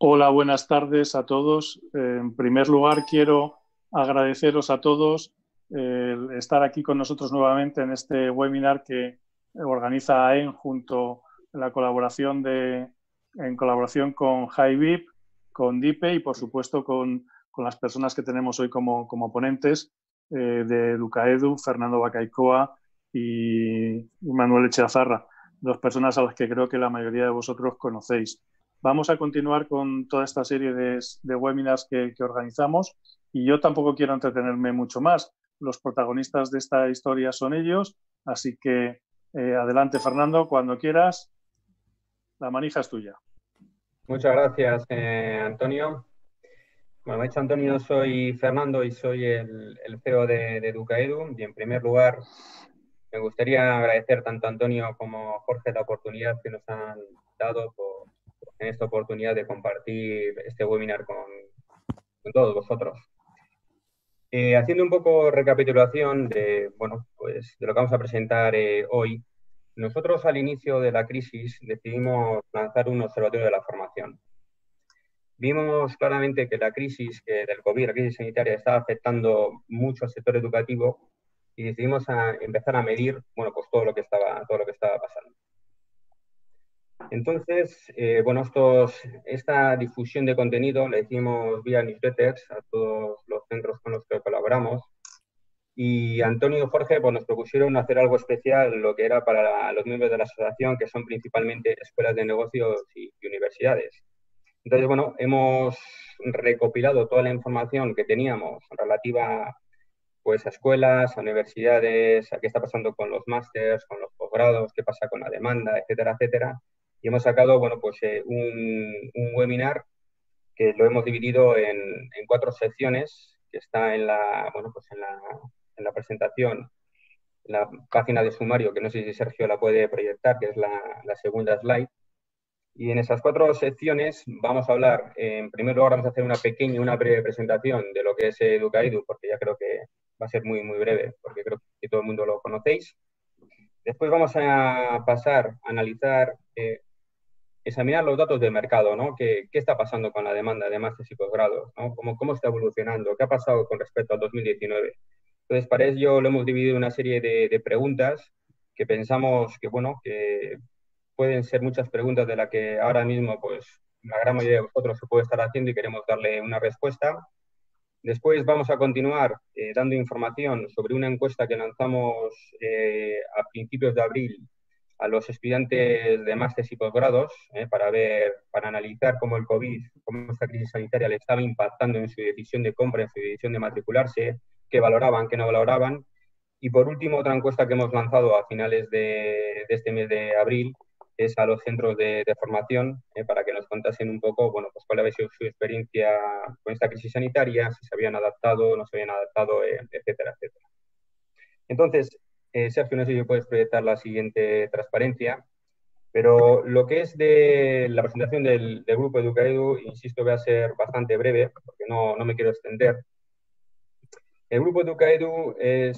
Hola, buenas tardes a todos. En primer lugar, quiero agradeceros a todos el estar aquí con nosotros nuevamente en este webinar que organiza AEN junto en la colaboración en colaboración con HiVIP, con DIPE y, por supuesto, con las personas que tenemos hoy como ponentes de Educaedu, Fernando Bacaicoa y Manuel Echeazarra, dos personas a las que creo que la mayoría de vosotros conocéis. Vamos a continuar con toda esta serie de webinars que organizamos y yo tampoco quiero entretenerme mucho más. Los protagonistas de esta historia son ellos, así que adelante, Fernando, cuando quieras, la manija es tuya. Muchas gracias, Antonio. Bueno, me he dicho Antonio, soy Fernando y soy el CEO de Educaedu. Y en primer lugar, me gustaría agradecer tanto a Antonio como a Jorge la oportunidad que nos han dado en esta oportunidad de compartir este webinar con todos vosotros. Haciendo un poco recapitulación bueno, pues de lo que vamos a presentar hoy, nosotros al inicio de la crisis decidimos lanzar un observatorio de la formación. Vimos claramente que la crisis del COVID, la crisis sanitaria, estaba afectando mucho al sector educativo y decidimos empezar a medir, bueno, pues todo lo que estaba pasando. Entonces, bueno, esta difusión de contenido la hicimos vía newsletters a todos los centros con los que colaboramos. Y Antonio y Jorge pues, nos propusieron hacer algo especial, lo que era para los miembros de la asociación, que son principalmente escuelas de negocios y universidades. Entonces, bueno, hemos recopilado toda la información que teníamos relativa pues, a escuelas, a universidades, a qué está pasando con los másters, con los posgrados, qué pasa con la demanda, etcétera, etcétera. Y hemos sacado, bueno, pues un webinar que lo hemos dividido en 4 secciones, que está bueno, pues en la presentación, en la página de sumario, que no sé si Sergio la puede proyectar, que es la segunda slide. Y en esas 4 secciones vamos a hablar, en primer lugar vamos a hacer una breve presentación de lo que es Educaedu, porque ya creo que va a ser muy, muy breve, porque creo que todo el mundo lo conocéis. Después vamos a pasar a analizar, examinar los datos de mercado, ¿no? ¿Qué está pasando con la demanda de másteres y posgrados? ¿No? ¿Cómo está evolucionando? ¿Qué ha pasado con respecto al 2019? Entonces, para ello lo hemos dividido en una serie de preguntas que pensamos que, bueno, que pueden ser muchas preguntas de las que ahora mismo, pues, la gran mayoría de vosotros se puede estar haciendo y queremos darle una respuesta. Después vamos a continuar dando información sobre una encuesta que lanzamos a principios de abril a los estudiantes de másteres y posgrados para analizar cómo el COVID, cómo esta crisis sanitaria le estaba impactando en su decisión de compra, en su decisión de matricularse, qué valoraban, qué no valoraban. Y por último, otra encuesta que hemos lanzado a finales de este mes de abril es a los centros de formación para que nos contasen un poco, bueno, pues cuál había sido su experiencia con esta crisis sanitaria, si se habían adaptado, no se habían adaptado, etcétera, etcétera. Entonces, Sergio, no sé si puedes proyectar la siguiente transparencia, pero lo que es de la presentación del grupo Educaedu, insisto, voy a ser bastante breve, porque no me quiero extender. El grupo Educaedu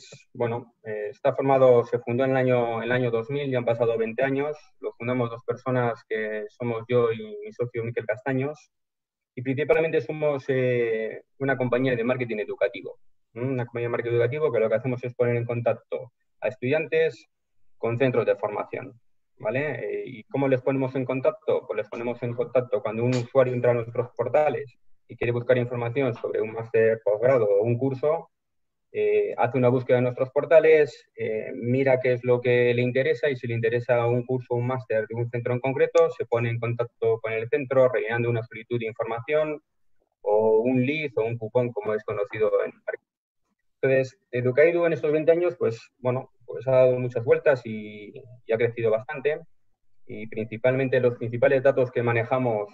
está formado, se fundó en el año 2000, ya han pasado 20 años. Lo fundamos 2 personas que somos yo y mi socio Miquel Castaños. Y principalmente somos una compañía de marketing educativo. Una compañía de marketing educativo que lo que hacemos es poner en contacto a estudiantes con centros de formación. ¿Vale? ¿Y cómo les ponemos en contacto? Pues les ponemos en contacto cuando un usuario entra a nuestros portales y quiere buscar información sobre un máster, posgrado o un curso, hace una búsqueda en nuestros portales, mira qué es lo que le interesa y si le interesa un curso o un máster de un centro en concreto, se pone en contacto con el centro rellenando una solicitud de información o un lead o un cupón, como es conocido en el mercado. Entonces, Educaedu en estos 20 años, pues bueno, pues ha dado muchas vueltas y ha crecido bastante. Y principalmente los principales datos que manejamos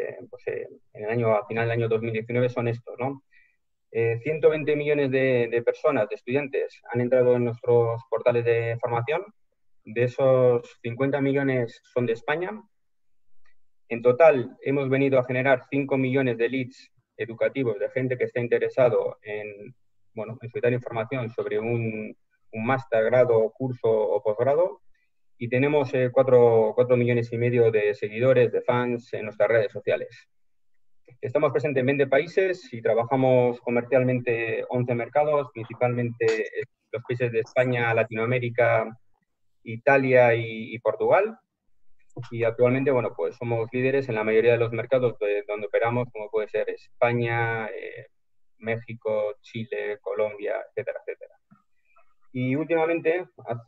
a final del año 2019 son estos, ¿no? 120 millones de personas, de estudiantes, han entrado en nuestros portales de formación. De esos, 50 millones son de España. En total, hemos venido a generar 5 millones de leads educativos de gente que está interesado en solicitar información sobre un máster, grado, curso o posgrado. Y tenemos 4 millones y medio de seguidores, de fans en nuestras redes sociales. Estamos presentes en 20 países y trabajamos comercialmente 11 mercados, principalmente los países de España, Latinoamérica, Italia y Portugal. Y actualmente, bueno, pues somos líderes en la mayoría de los mercados donde operamos, como puede ser España, México, Chile, Colombia, etcétera, etcétera. Y últimamente,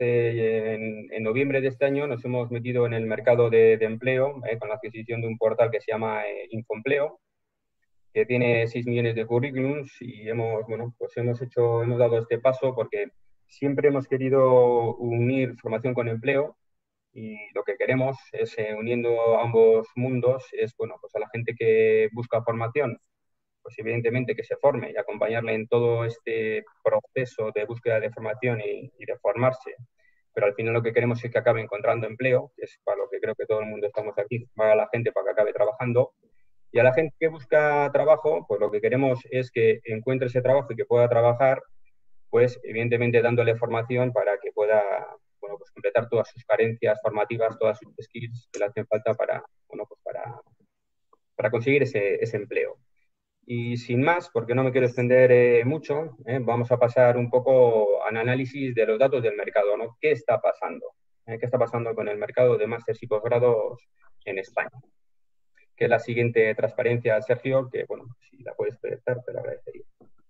en noviembre de este año, nos hemos metido en el mercado de empleo con la adquisición de un portal que se llama Infoempleo, que tiene 6 millones de currículums y bueno, pues hemos dado este paso porque siempre hemos querido unir formación con empleo y lo que queremos es, uniendo ambos mundos, es, bueno, pues a la gente que busca formación, pues evidentemente que se forme y acompañarle en todo este proceso de búsqueda de formación y de formarse. Pero al final lo que queremos es que acabe encontrando empleo, que es para lo que creo que todo el mundo estamos aquí, para la gente para que acabe trabajando. Y a la gente que busca trabajo, pues lo que queremos es que encuentre ese trabajo y que pueda trabajar, pues evidentemente dándole formación para que pueda, bueno, pues completar todas sus carencias formativas, todas sus skills que le hacen falta para, bueno, pues para conseguir ese empleo. Y sin más, porque no me quiero extender mucho, vamos a pasar un poco al análisis de los datos del mercado, ¿no? ¿Qué está pasando? ¿Qué está pasando con el mercado de másteres y posgrados en España? Que es la siguiente transparencia, Sergio, que, bueno, si la puedes proyectar, te lo agradecería.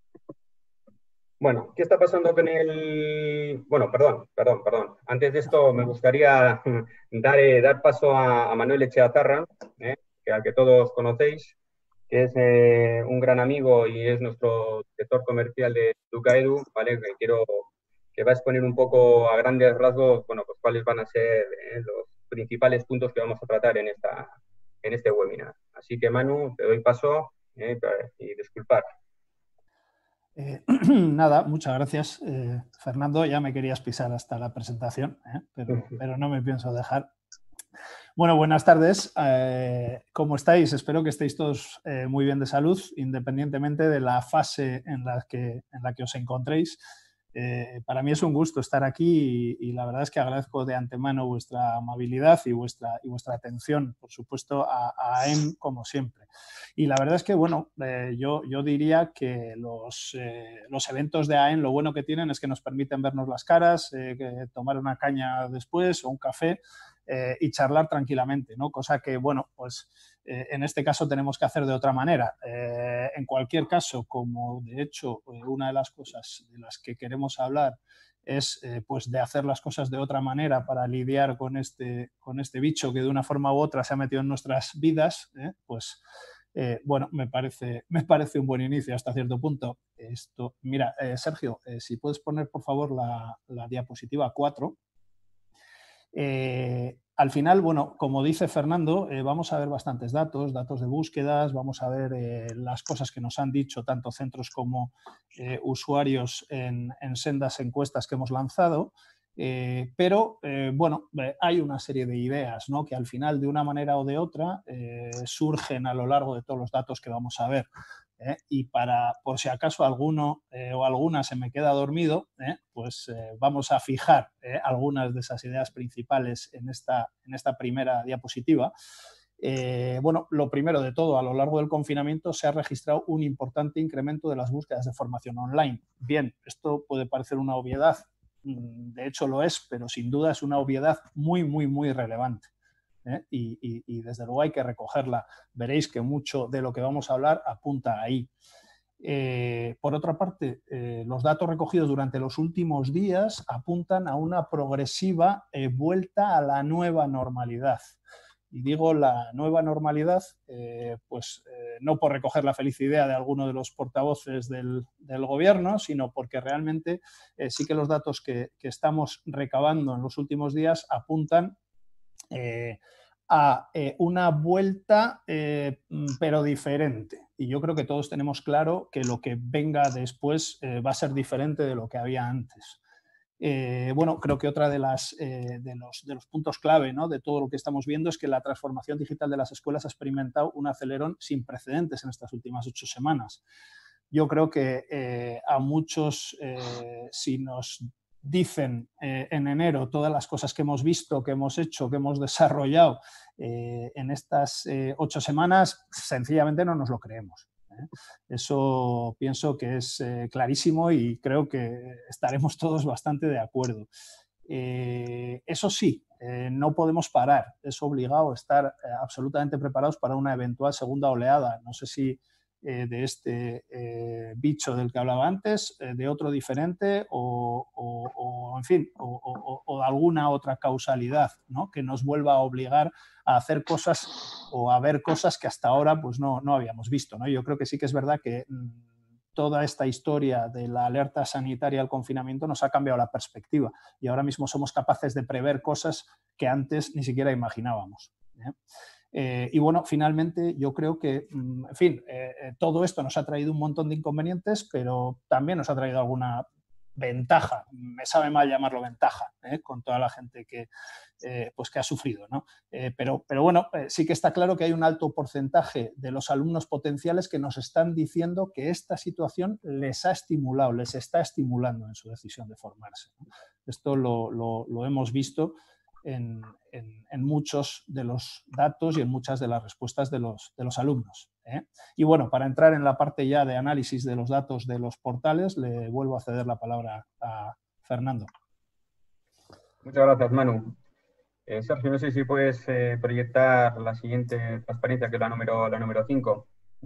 Bueno, ¿qué está pasando con el...? Bueno, perdón. Antes de esto me gustaría dar paso a Manuel Echeatarra, al que todos conocéis, que es un gran amigo y es nuestro director comercial de Educaedu, ¿vale? Que va a exponer un poco a grandes rasgos, bueno, pues cuáles van a ser los principales puntos que vamos a tratar en este webinar. Así que, Manu, te doy paso y disculpar. Nada, muchas gracias, Fernando. Ya me querías pisar hasta la presentación, pero no me pienso dejar. Bueno, buenas tardes. ¿Cómo estáis? Espero que estéis todos muy bien de salud, independientemente de la fase en la que os encontréis. Para mí es un gusto estar aquí y la verdad es que agradezco de antemano vuestra amabilidad y vuestra atención, por supuesto, a AEN como siempre. Y la verdad es que, bueno, yo diría que los eventos de AEN lo bueno que tienen es que nos permiten vernos las caras, tomar una caña después o un café y charlar tranquilamente, ¿no? Cosa que, bueno, pues en este caso tenemos que hacer de otra manera. En cualquier caso, como de hecho una de las cosas de las que queremos hablar es pues de hacer las cosas de otra manera para lidiar con este bicho que de una forma u otra se ha metido en nuestras vidas, pues bueno, me parece un buen inicio hasta cierto punto. Mira, Sergio, si puedes poner por favor la diapositiva 4. Al final, bueno, como dice Fernando, vamos a ver bastantes datos de búsquedas, vamos a ver las cosas que nos han dicho tanto centros como usuarios en sendas encuestas que hemos lanzado, pero bueno, hay una serie de ideas, ¿no?, que al final, de una manera o de otra, surgen a lo largo de todos los datos que vamos a ver. Y por si acaso alguno o alguna se me queda dormido, pues vamos a fijar algunas de esas ideas principales en esta primera diapositiva. Bueno, lo primero de todo, a lo largo del confinamiento se ha registrado un importante incremento de las búsquedas de formación online. Bien, esto puede parecer una obviedad, de hecho lo es, pero sin duda es una obviedad muy, muy, muy relevante. Y desde luego hay que recogerla. Veréis que mucho de lo que vamos a hablar apunta ahí. Por otra parte, los datos recogidos durante los últimos días apuntan a una progresiva vuelta a la nueva normalidad. Y digo la nueva normalidad, pues no por recoger la feliz idea de alguno de los portavoces del gobierno, sino porque realmente sí que los datos que estamos recabando en los últimos días apuntan a una vuelta, pero diferente. Y yo creo que todos tenemos claro que lo que venga después va a ser diferente de lo que había antes. Bueno, creo que otra de los puntos clave, ¿no?, de todo lo que estamos viendo es que la transformación digital de las escuelas ha experimentado un acelerón sin precedentes en estas últimas 8 semanas. Yo creo que a muchos, si nos dicen en enero todas las cosas que hemos visto, que hemos hecho, que hemos desarrollado en estas 8 semanas, sencillamente no nos lo creemos. Eso pienso que es clarísimo y creo que estaremos todos bastante de acuerdo. Eso sí, no podemos parar, es obligado estar absolutamente preparados para una eventual segunda oleada. No sé si de este bicho del que hablaba antes, de otro diferente o en fin, o de alguna otra causalidad, ¿no? Que nos vuelva a obligar a hacer cosas o a ver cosas que hasta ahora pues no habíamos visto, ¿no? Yo creo que sí que es verdad que toda esta historia de la alerta sanitaria al confinamiento nos ha cambiado la perspectiva y ahora mismo somos capaces de prever cosas que antes ni siquiera imaginábamos. Y bueno, finalmente yo creo que, en fin, todo esto nos ha traído un montón de inconvenientes, pero también nos ha traído alguna ventaja, me sabe mal llamarlo ventaja, con toda la gente que ha sufrido, ¿no? Pero bueno, sí que está claro que hay un alto porcentaje de los alumnos potenciales que nos están diciendo que esta situación les ha estimulado, les está estimulando en su decisión de formarse, ¿no? Esto lo hemos visto en muchos de los datos y en muchas de las respuestas de los alumnos. Y bueno, para entrar en la parte ya de análisis de los datos de los portales, le vuelvo a ceder la palabra a Fernando. Muchas gracias, Manu. Sergio, no sé si puedes proyectar la siguiente transparencia, que es la número 5.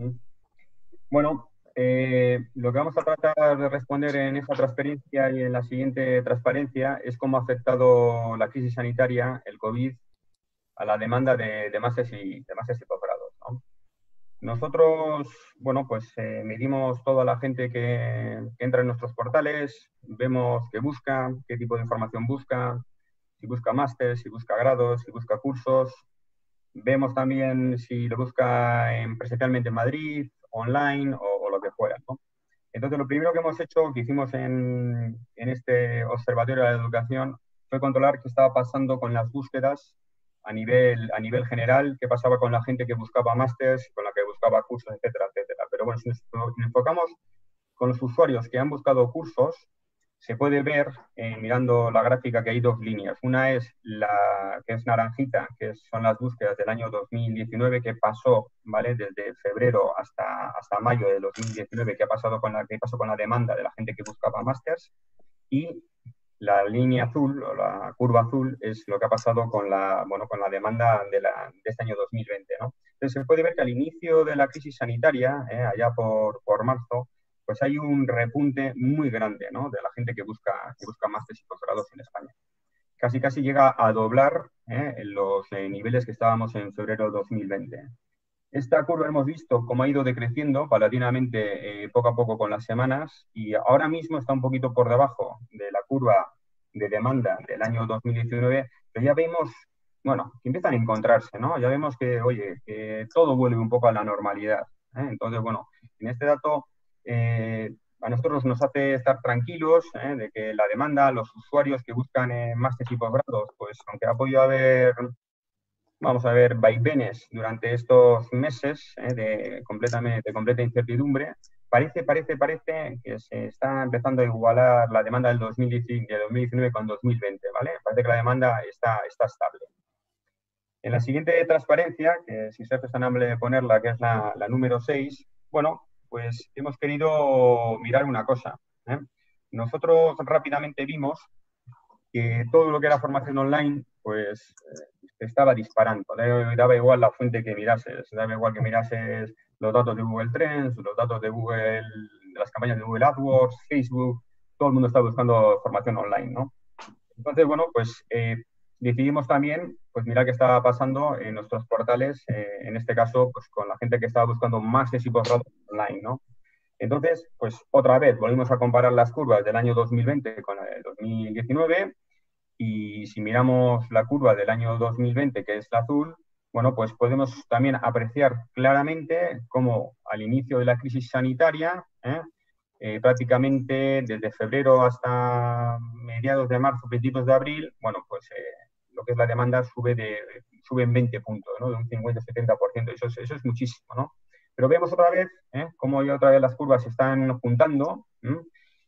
Bueno, lo que vamos a tratar de responder en esta transparencia y en la siguiente transparencia es cómo ha afectado la crisis sanitaria, el COVID, a la demanda de másters y posgrados, ¿no? Nosotros, bueno, pues medimos toda la gente que entra en nuestros portales, vemos qué busca, qué tipo de información busca, si busca máster, si busca grados, si busca cursos. Vemos también si lo busca presencialmente en Madrid, online o lo que fuera, ¿no? Entonces, lo primero que hemos hecho, que hicimos en este Observatorio de la Educación, fue controlar qué estaba pasando con las búsquedas a nivel general, qué pasaba con la gente que buscaba másters, con la que buscaba cursos, etcétera, etcétera. Pero bueno, si nos enfocamos con los usuarios que han buscado cursos, se puede ver, mirando la gráfica, que hay dos líneas. Una es la que es naranjita, que son las búsquedas del año 2019, que pasó, ¿vale? Desde febrero hasta mayo de 2019, que pasó con la demanda de la gente que buscaba másters. Y la línea azul, o la curva azul, es lo que ha pasado con la demanda de este año 2020, ¿no? Entonces, se puede ver que al inicio de la crisis sanitaria, allá por marzo, pues hay un repunte muy grande, ¿no? De la gente que busca másteres y posgrados en España. Casi llega a doblar los niveles que estábamos en febrero de 2020. Esta curva hemos visto cómo ha ido decreciendo paulatinamente, poco a poco con las semanas, y ahora mismo está un poquito por debajo de la curva de demanda del año 2019, pero ya vemos, bueno, que empiezan a encontrarse, ¿no? Ya vemos que, oye, que todo vuelve un poco a la normalidad, ¿eh? Entonces, bueno, en este dato a nosotros nos hace estar tranquilos de que la demanda, los usuarios que buscan másteres y posgrados, pues aunque ha podido haber, vamos a ver, vaivenes durante estos meses de completa incertidumbre, parece que se está empezando a igualar la demanda del 2019 con 2020, ¿vale? Parece que la demanda está estable. En la siguiente transparencia, que si Sergio es tan amable de ponerla, que es la número 6, bueno, pues hemos querido mirar una cosa, ¿eh? Nosotros rápidamente vimos que todo lo que era formación online, pues estaba disparando. Daba igual la fuente que mirases, daba igual que mirases los datos de Google Trends, los datos de Google, de las campañas de Google AdWords, Facebook, todo el mundo está buscando formación online, ¿no? Entonces, bueno, pues decidimos también, pues mirar qué estaba pasando en nuestros portales, en este caso, pues con la gente que estaba buscando másteres y posgrados online, ¿no? Entonces, pues otra vez volvimos a comparar las curvas del año 2020 con la del 2019, y si miramos la curva del año 2020, que es la azul, bueno, pues podemos también apreciar claramente cómo al inicio de la crisis sanitaria, prácticamente desde febrero hasta mediados de marzo, principios de abril, bueno, pues lo que es la demanda sube en 20 puntos, ¿no? De un 50-70%, eso es muchísimo, ¿no? Pero vemos otra vez cómo ya otra vez las curvas se están juntando,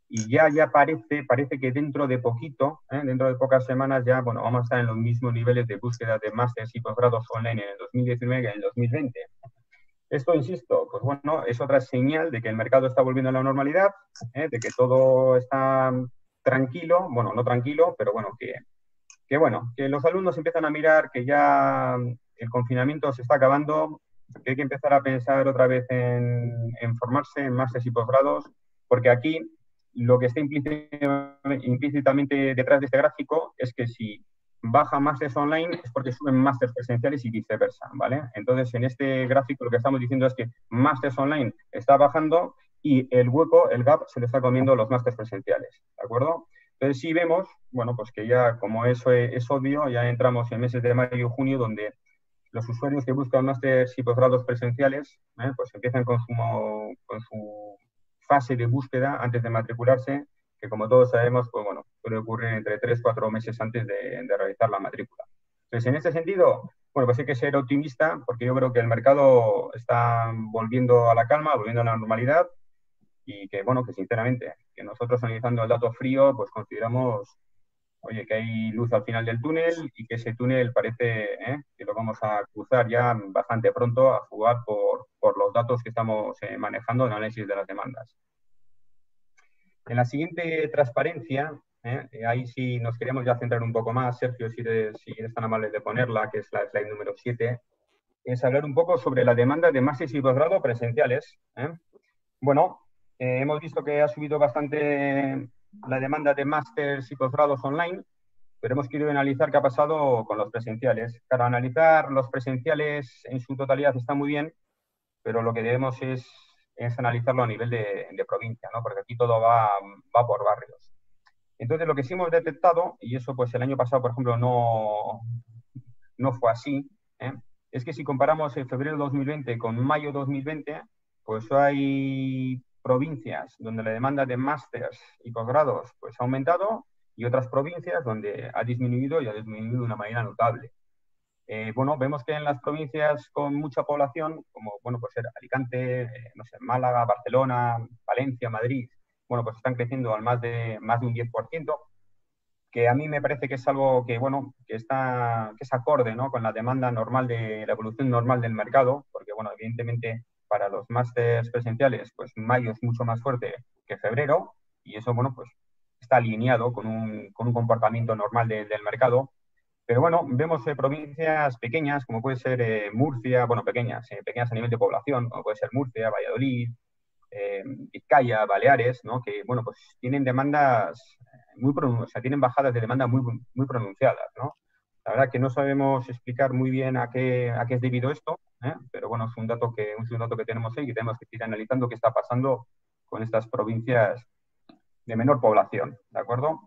y ya parece que dentro de poquito, dentro de pocas semanas ya, bueno, vamos a estar en los mismos niveles de búsqueda de másteres y posgrados online en el 2019 que en el 2020. Esto, insisto, pues bueno, es otra señal de que el mercado está volviendo a la normalidad, de que todo está tranquilo, bueno, no tranquilo, pero bueno, que los alumnos empiezan a mirar que ya el confinamiento se está acabando, que hay que empezar a pensar otra vez en formarse en másteres y posgrados, porque aquí lo que está implícitamente detrás de este gráfico es que si baja másteres online es porque suben másteres presenciales y viceversa, ¿vale? Entonces, en este gráfico lo que estamos diciendo es que másteres online está bajando y el hueco, el gap, se le está comiendo los másteres presenciales, ¿de acuerdo? Entonces, sí vemos, bueno, pues que ya, como eso es obvio, ya entramos en meses de mayo y junio, donde los usuarios que buscan másteres y posgrados presenciales, pues empiezan con su fase de búsqueda antes de matricularse, que como todos sabemos, pues bueno, puede ocurrir entre 3-4 meses antes de realizar la matrícula. Entonces, en este sentido, bueno, pues hay que ser optimista, porque yo creo que el mercado está volviendo a la calma, volviendo a la normalidad, y que, bueno, que sinceramente, que nosotros analizando el dato frío, pues consideramos, oye, que hay luz al final del túnel y que ese túnel parece que lo vamos a cruzar ya bastante pronto a jugar por los datos que estamos manejando en análisis de las demandas. En la siguiente transparencia, ahí sí nos queríamos ya centrar un poco más, Sergio, si eres tan amable de ponerla, que es la slide número 7, es hablar un poco sobre la demanda de másteres y posgrado presenciales. Bueno, hemos visto que ha subido bastante la demanda de másteres y posgrados online, pero hemos querido analizar qué ha pasado con los presenciales. Claro, analizar los presenciales en su totalidad está muy bien, pero lo que debemos es analizarlo a nivel de provincia, ¿no? Porque aquí todo va por barrios. Entonces, lo que sí hemos detectado, y eso pues el año pasado, por ejemplo, no fue así, es que si comparamos el febrero 2020 con mayo 2020, pues hay provincias donde la demanda de másters y posgrados pues ha aumentado y otras provincias donde ha disminuido y ha disminuido de una manera notable. Bueno, vemos que en las provincias con mucha población, como, bueno, pues Alicante, no sé, Málaga, Barcelona, Valencia, Madrid, bueno, pues están creciendo al más de un 10%, que a mí me parece que es algo que, bueno, que es acorde, ¿no?, con la demanda normal de la evolución normal del mercado, porque, bueno, evidentemente para los másters presenciales, pues mayo es mucho más fuerte que febrero, y eso, bueno, pues está alineado con un comportamiento normal del mercado. Pero bueno, vemos provincias pequeñas, como puede ser Murcia, bueno, pequeñas a nivel de población, como puede ser Murcia, Valladolid, Vizcaya, Baleares, ¿no?, que, bueno, pues tienen demandas tienen bajadas de demanda muy pronunciadas, ¿no? La verdad que no sabemos explicar muy bien a qué es debido esto, pero bueno, es un dato que tenemos ahí, que tenemos que ir analizando qué está pasando con estas provincias de menor población, ¿de acuerdo?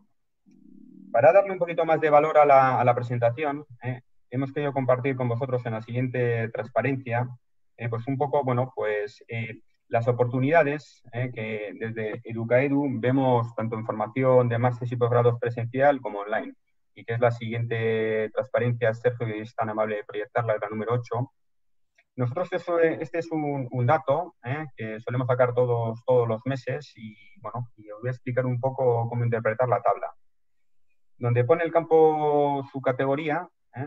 Para darle un poquito más de valor a la presentación, hemos querido compartir con vosotros en la siguiente transparencia, pues un poco, bueno, pues las oportunidades que desde Educaedu vemos tanto en formación de másteres y posgrados presencial como online. Y que es la siguiente transparencia, Sergio, que es tan amable de proyectarla, la número 8. Nosotros este es un dato que solemos sacar todos los meses y, bueno, y os voy a explicar un poco cómo interpretar la tabla. Donde pone el campo su categoría,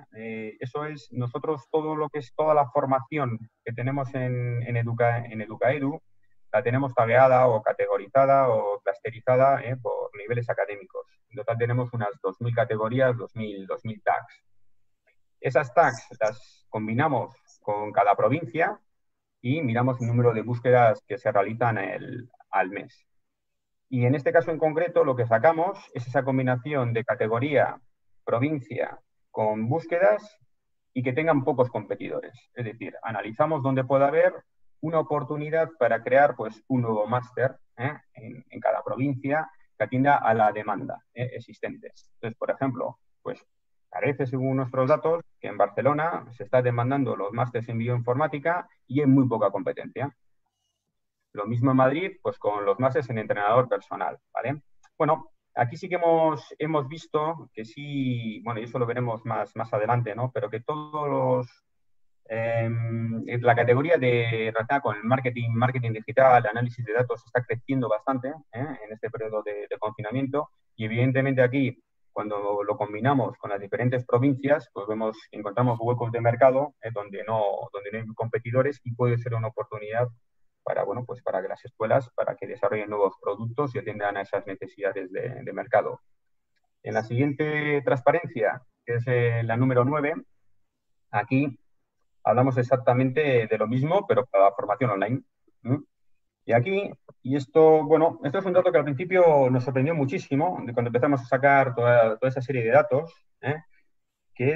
eso es nosotros todo lo que es toda la formación que tenemos en Educaedu, la tenemos tagueada o categorizada o clusterizada por niveles académicos. En total tenemos unas 2.000 categorías, 2.000 tags. Esas tags las combinamos con cada provincia y miramos el número de búsquedas que se realizan al mes. Y en este caso en concreto lo que sacamos es esa combinación de categoría, provincia, con búsquedas y que tengan pocos competidores. Es decir, analizamos dónde puede haber una oportunidad para crear pues, un nuevo máster en cada provincia que atienda a la demanda existente. Entonces, por ejemplo, pues parece, según nuestros datos, que en Barcelona se está demandando los másteres en bioinformática y hay muy poca competencia. Lo mismo en Madrid, pues con los másteres en entrenador personal, ¿vale? Bueno, aquí sí que hemos visto que sí, bueno, y eso lo veremos más adelante, ¿no? Pero que todos La categoría relacionada con el marketing digital, análisis de datos, está creciendo bastante en este periodo de confinamiento, y evidentemente aquí, cuando lo combinamos con las diferentes provincias, pues encontramos huecos de mercado donde no hay competidores, y puede ser una oportunidad para, bueno, pues para que las escuelas, para que desarrollen nuevos productos y atiendan a esas necesidades de mercado. En la siguiente transparencia, que es la número 9, aquí hablamos exactamente de lo mismo, pero para la formación online. Y aquí, esto es un dato que al principio nos sorprendió muchísimo, cuando empezamos a sacar toda esa serie de datos, ¿qué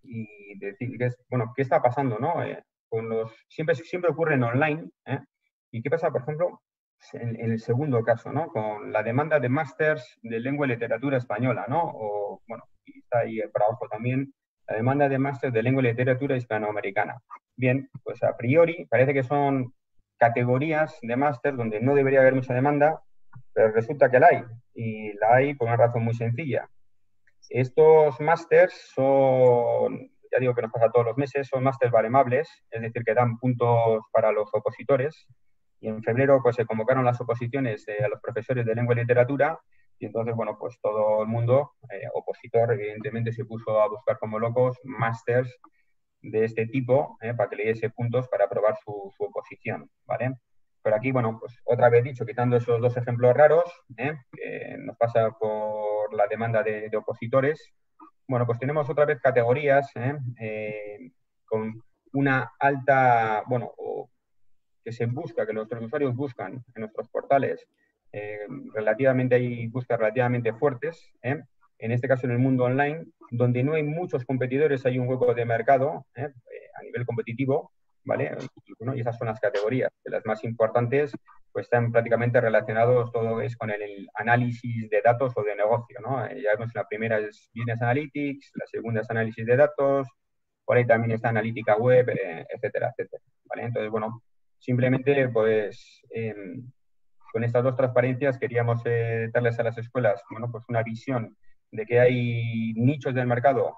está pasando, ¿no? Siempre ocurre en online, ¿y qué pasa, por ejemplo, en el segundo caso, ¿no? Con la demanda de másters de lengua y literatura española, ¿no? Y está ahí para abajo también, la demanda de másters de lengua y literatura hispanoamericana. Bien, pues a priori parece que son categorías de máster donde no debería haber mucha demanda, pero resulta que la hay, y la hay por una razón muy sencilla. Estos másters son, ya digo que nos pasa todos los meses, son másters baremables, es decir, que dan puntos para los opositores, y en febrero pues se convocaron las oposiciones a los profesores de lengua y literatura, y entonces, bueno, pues todo el mundo, opositor, evidentemente, se puso a buscar como locos másters de este tipo para que le diese puntos para aprobar su oposición, ¿vale? Pero aquí, bueno, pues otra vez dicho, quitando esos dos ejemplos raros, que nos pasa por la demanda de opositores, bueno, pues tenemos otra vez categorías con una alta, que nuestros usuarios buscan en nuestros portales, hay búsquedas relativamente fuertes, en este caso en el mundo online, donde no hay muchos competidores, hay un hueco de mercado a nivel competitivo, ¿vale? Y esas son las categorías. Las más importantes pues están prácticamente relacionados, todo es con el análisis de datos o de negocio, ¿no? Ya vemos, la primera es Business Analytics, la segunda es análisis de datos, por ahí también está analítica web, etcétera, etcétera, ¿vale? Entonces, bueno, simplemente pues con estas dos transparencias queríamos darles a las escuelas, pues una visión de que hay nichos del mercado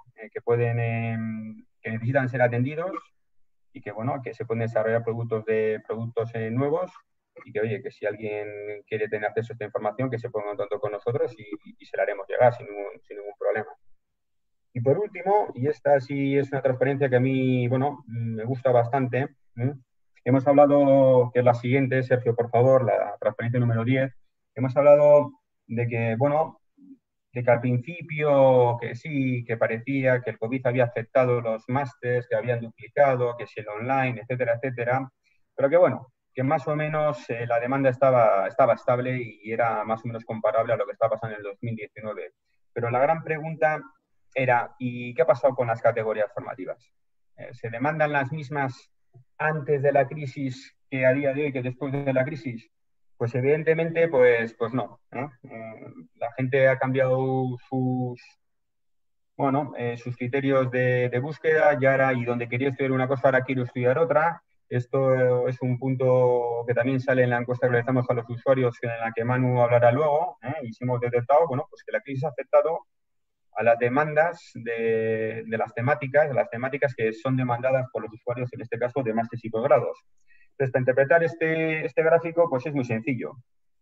que necesitan ser atendidos, y que se pueden desarrollar productos nuevos, y que, oye, que si alguien quiere tener acceso a esta información, que se ponga en contacto con nosotros y se la haremos llegar sin ningún problema. Y por último, y esta sí es una transparencia que a mí, me gusta bastante, hemos hablado, que es la siguiente, Sergio, por favor, la transparencia número 10, hemos hablado de que, al principio, que sí, que parecía que el COVID había afectado los másters, que habían duplicado, que si el online, etcétera, etcétera, pero que más o menos la demanda estaba estable y era más o menos comparable a lo que estaba pasando en el 2019. Pero la gran pregunta era, ¿y qué ha pasado con las categorías formativas? ¿Se demandan las mismas antes de la crisis que a día de hoy, que después de la crisis? Pues evidentemente, pues no. La gente ha cambiado sus criterios de búsqueda, y donde quería estudiar una cosa, ahora quiero estudiar otra. Esto es un punto que también sale en la encuesta que realizamos a los usuarios, en la que Manu hablará luego, y si hemos detectado, pues que la crisis ha afectado a las demandas de las temáticas que son demandadas por los usuarios, en este caso de másteres y posgrados. Entonces, para interpretar este gráfico, pues es muy sencillo.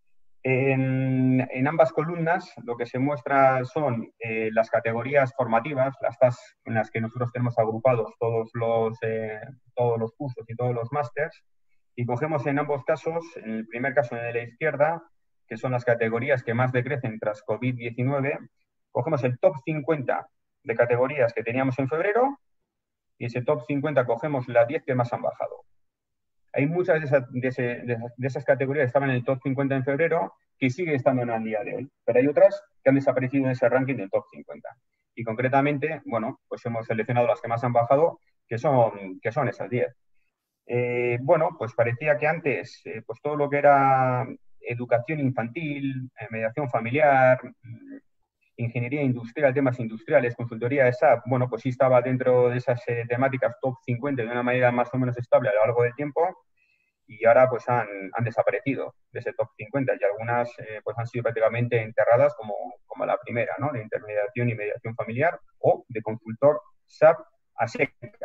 En ambas columnas lo que se muestra son las categorías formativas, en las que nosotros tenemos agrupados todos los cursos y todos los másters, y cogemos en ambos casos, en el primer caso de la izquierda, que son las categorías que más decrecen tras COVID-19, cogemos el top 50 de categorías que teníamos en febrero, y ese top 50 cogemos las 10 que más han bajado. Hay muchas de esas categorías que estaban en el top 50 en febrero, que siguen estando en el día de hoy, pero hay otras que han desaparecido en ese ranking del top 50. Y concretamente, pues hemos seleccionado las que más han bajado, que son esas 10. Pues parecía que antes, pues todo lo que era educación infantil, mediación familiar, ingeniería industrial, temas industriales, consultoría de SAP, pues sí estaba dentro de esas temáticas top 50 de una manera más o menos estable a lo largo del tiempo, y ahora pues han desaparecido de ese top 50, y algunas pues han sido prácticamente enterradas como la primera, ¿no? De intermediación y mediación familiar, o de consultor SAP a secas.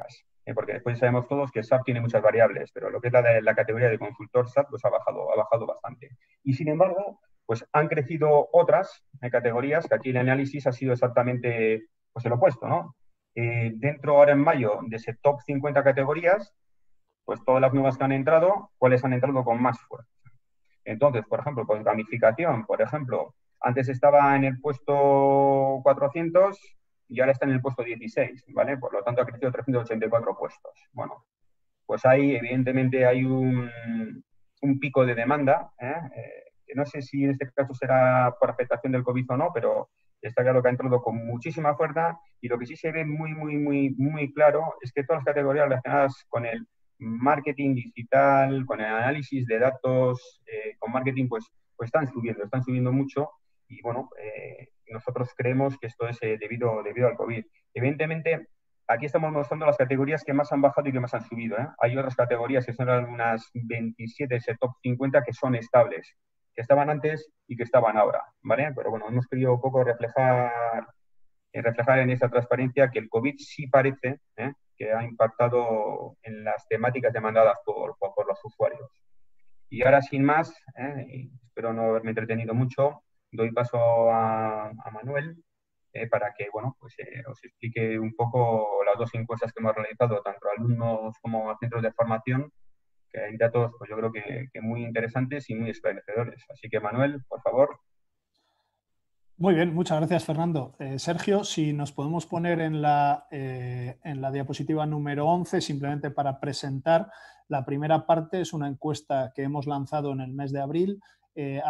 porque después sabemos todos que SAP tiene muchas variables, pero lo que es la categoría de consultor SAP pues ha bajado bastante. Y sin embargo, pues han crecido otras categorías que aquí el análisis ha sido exactamente pues el opuesto, ¿no? Dentro ahora en mayo de ese top 50 categorías, pues todas las nuevas que han entrado, ¿cuáles han entrado con más fuerza? Entonces, por ejemplo, pues gamificación, por ejemplo, antes estaba en el puesto 400 y ahora está en el puesto 16, ¿vale? Por lo tanto, ha crecido 384 puestos. Bueno, pues ahí evidentemente hay un pico de demanda, que no sé si en este caso será por afectación del COVID o no, pero está claro que ha entrado con muchísima fuerza y lo que sí se ve muy claro es que todas las categorías relacionadas con el marketing digital, con el análisis de datos, con marketing, pues están subiendo mucho y bueno, nosotros creemos que esto es debido al COVID. Evidentemente, aquí estamos mostrando las categorías que más han bajado y que más han subido, ¿eh? Hay otras categorías que son unas 27, ese top 50, que son estables, que estaban antes y que estaban ahora, ¿vale? Pero bueno, hemos querido un poco reflejar en esta transparencia que el COVID sí parece que ha impactado en las temáticas demandadas por los usuarios. Y ahora, sin más, espero no haberme entretenido mucho, doy paso a Manuel para que bueno, pues, os explique un poco las dos encuestas que hemos realizado, tanto a alumnos como a centros de formación, que hay datos, pues yo creo que muy interesantes y muy esclarecedores. Así que, Manuel, por favor. Muy bien, muchas gracias, Fernando. Sergio, si nos podemos poner en la diapositiva número 11, simplemente para presentar. La primera parte es una encuesta que hemos lanzado en el mes de abril a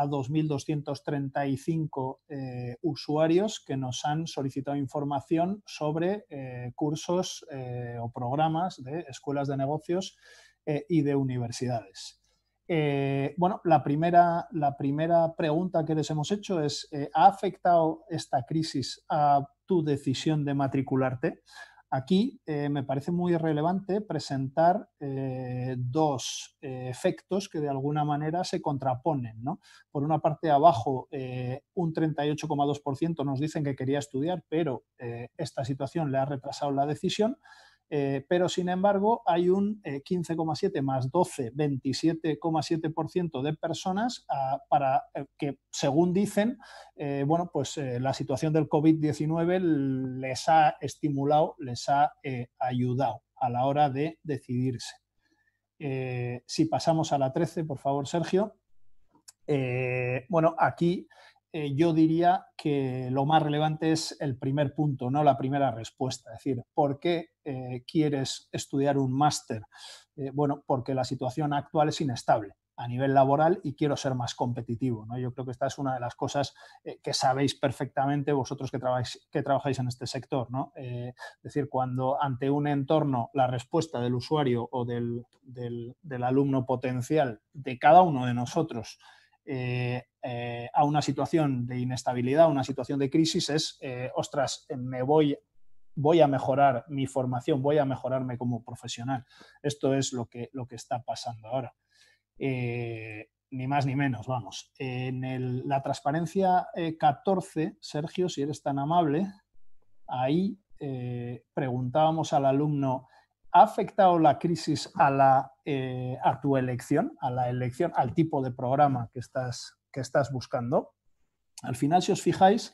2.235 usuarios que nos han solicitado información sobre cursos o programas de escuelas de negocios y de universidades. Bueno, la primera pregunta que les hemos hecho es, ¿ha afectado esta crisis a tu decisión de matricularte? Aquí me parece muy relevante presentar dos efectos que de alguna manera se contraponen, ¿no? Por una parte, abajo, un 38,2% nos dicen que quería estudiar, pero esta situación le ha retrasado la decisión. Pero sin embargo hay un 15,7 más 12, 27,7% de personas para que, según dicen, bueno, pues la situación del COVID-19 les ha estimulado, les ha ayudado a la hora de decidirse. Si pasamos a la 13, por favor, Sergio. Bueno, aquí yo diría que lo más relevante es el primer punto, no la primera respuesta. Es decir, ¿por qué quieres estudiar un máster? Bueno, porque la situación actual es inestable a nivel laboral y quiero ser más competitivo, ¿no? Yo creo que esta es una de las cosas que sabéis perfectamente vosotros que trabajáis en este sector, ¿no? Es decir, cuando ante un entorno la respuesta del usuario o del alumno potencial de cada uno de nosotros a una situación de inestabilidad, una situación de crisis es, ostras, voy a mejorar mi formación, voy a mejorarme como profesional. Esto es lo que está pasando ahora. Ni más ni menos, vamos. En la transparencia 14, Sergio, si eres tan amable, ahí preguntábamos al alumno, ¿ha afectado la crisis a tu elección, al tipo de programa que estás buscando? Al final, si os fijáis,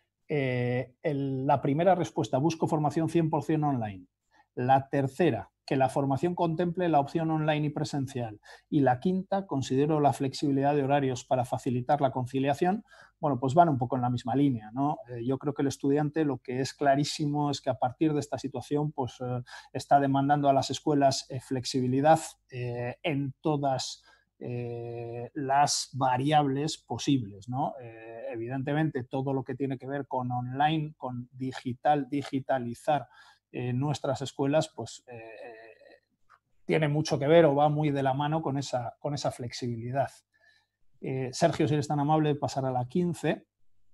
la primera respuesta, busco formación 100% online. La tercera, que la formación contemple la opción online y presencial. Y la quinta, considero la flexibilidad de horarios para facilitar la conciliación. Bueno, pues van un poco en la misma línea, ¿no? Yo creo que el estudiante lo que es clarísimo es que a partir de esta situación pues está demandando a las escuelas flexibilidad en todas las variables posibles, ¿no? Evidentemente, todo lo que tiene que ver con online, con digitalizar nuestras escuelas, pues tiene mucho que ver o va muy de la mano con esa flexibilidad. Sergio, si eres tan amable, pasar a la 15.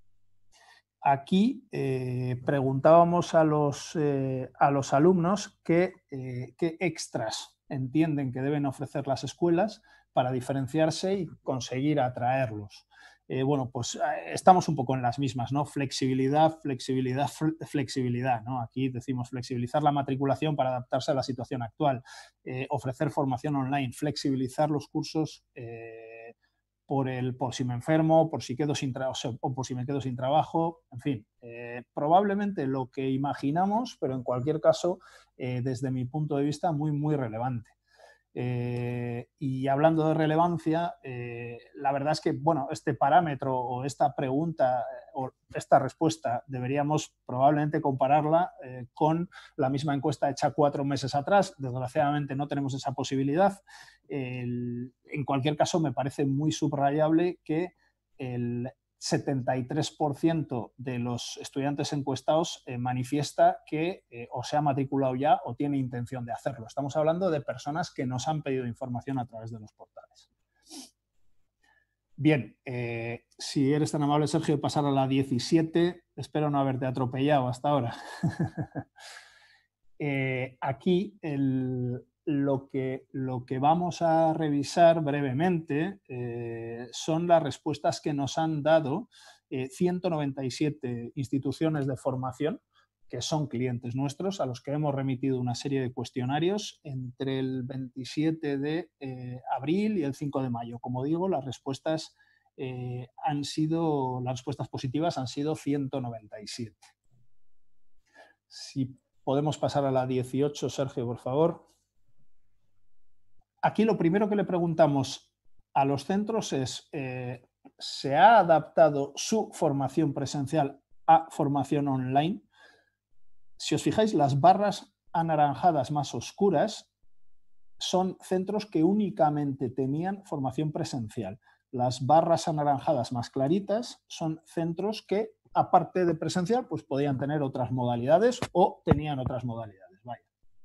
Aquí preguntábamos a los alumnos qué extras entienden que deben ofrecer las escuelas para diferenciarse y conseguir atraerlos. bueno, pues estamos un poco en las mismas, ¿no? Flexibilidad, flexibilidad, flexibilidad, ¿no? Aquí decimos flexibilizar la matriculación para adaptarse a la situación actual, ofrecer formación online, flexibilizar los cursos por si me enfermo, por si quedo sin o por si me quedo sin trabajo, en fin, probablemente lo que imaginamos, pero en cualquier caso, desde mi punto de vista, muy, muy relevante. Y hablando de relevancia, la verdad es que, bueno, este parámetro o esta pregunta o esta respuesta deberíamos probablemente compararla con la misma encuesta hecha 4 meses atrás. Desgraciadamente no tenemos esa posibilidad. En cualquier caso, me parece muy subrayable que el 73% de los estudiantes encuestados manifiesta que o se ha matriculado ya o tiene intención de hacerlo. Estamos hablando de personas que nos han pedido información a través de los portales. Bien, si eres tan amable, Sergio, de pasar a la 17, espero no haberte atropellado hasta ahora. Aquí lo que vamos a revisar brevemente son las respuestas que nos han dado 197 instituciones de formación que son clientes nuestros, a los que hemos remitido una serie de cuestionarios entre el 27 de abril y el 5 de mayo. Como digo, las respuestas positivas han sido 197. Si podemos pasar a la 18, Sergio, por favor. Aquí lo primero que le preguntamos a los centros es, ¿se ha adaptado su formación presencial a formación online? Si os fijáis, las barras anaranjadas más oscuras son centros que únicamente tenían formación presencial. Las barras anaranjadas más claritas son centros que, aparte de presencial, pues podían tener otras modalidades o tenían otras modalidades. Vaya.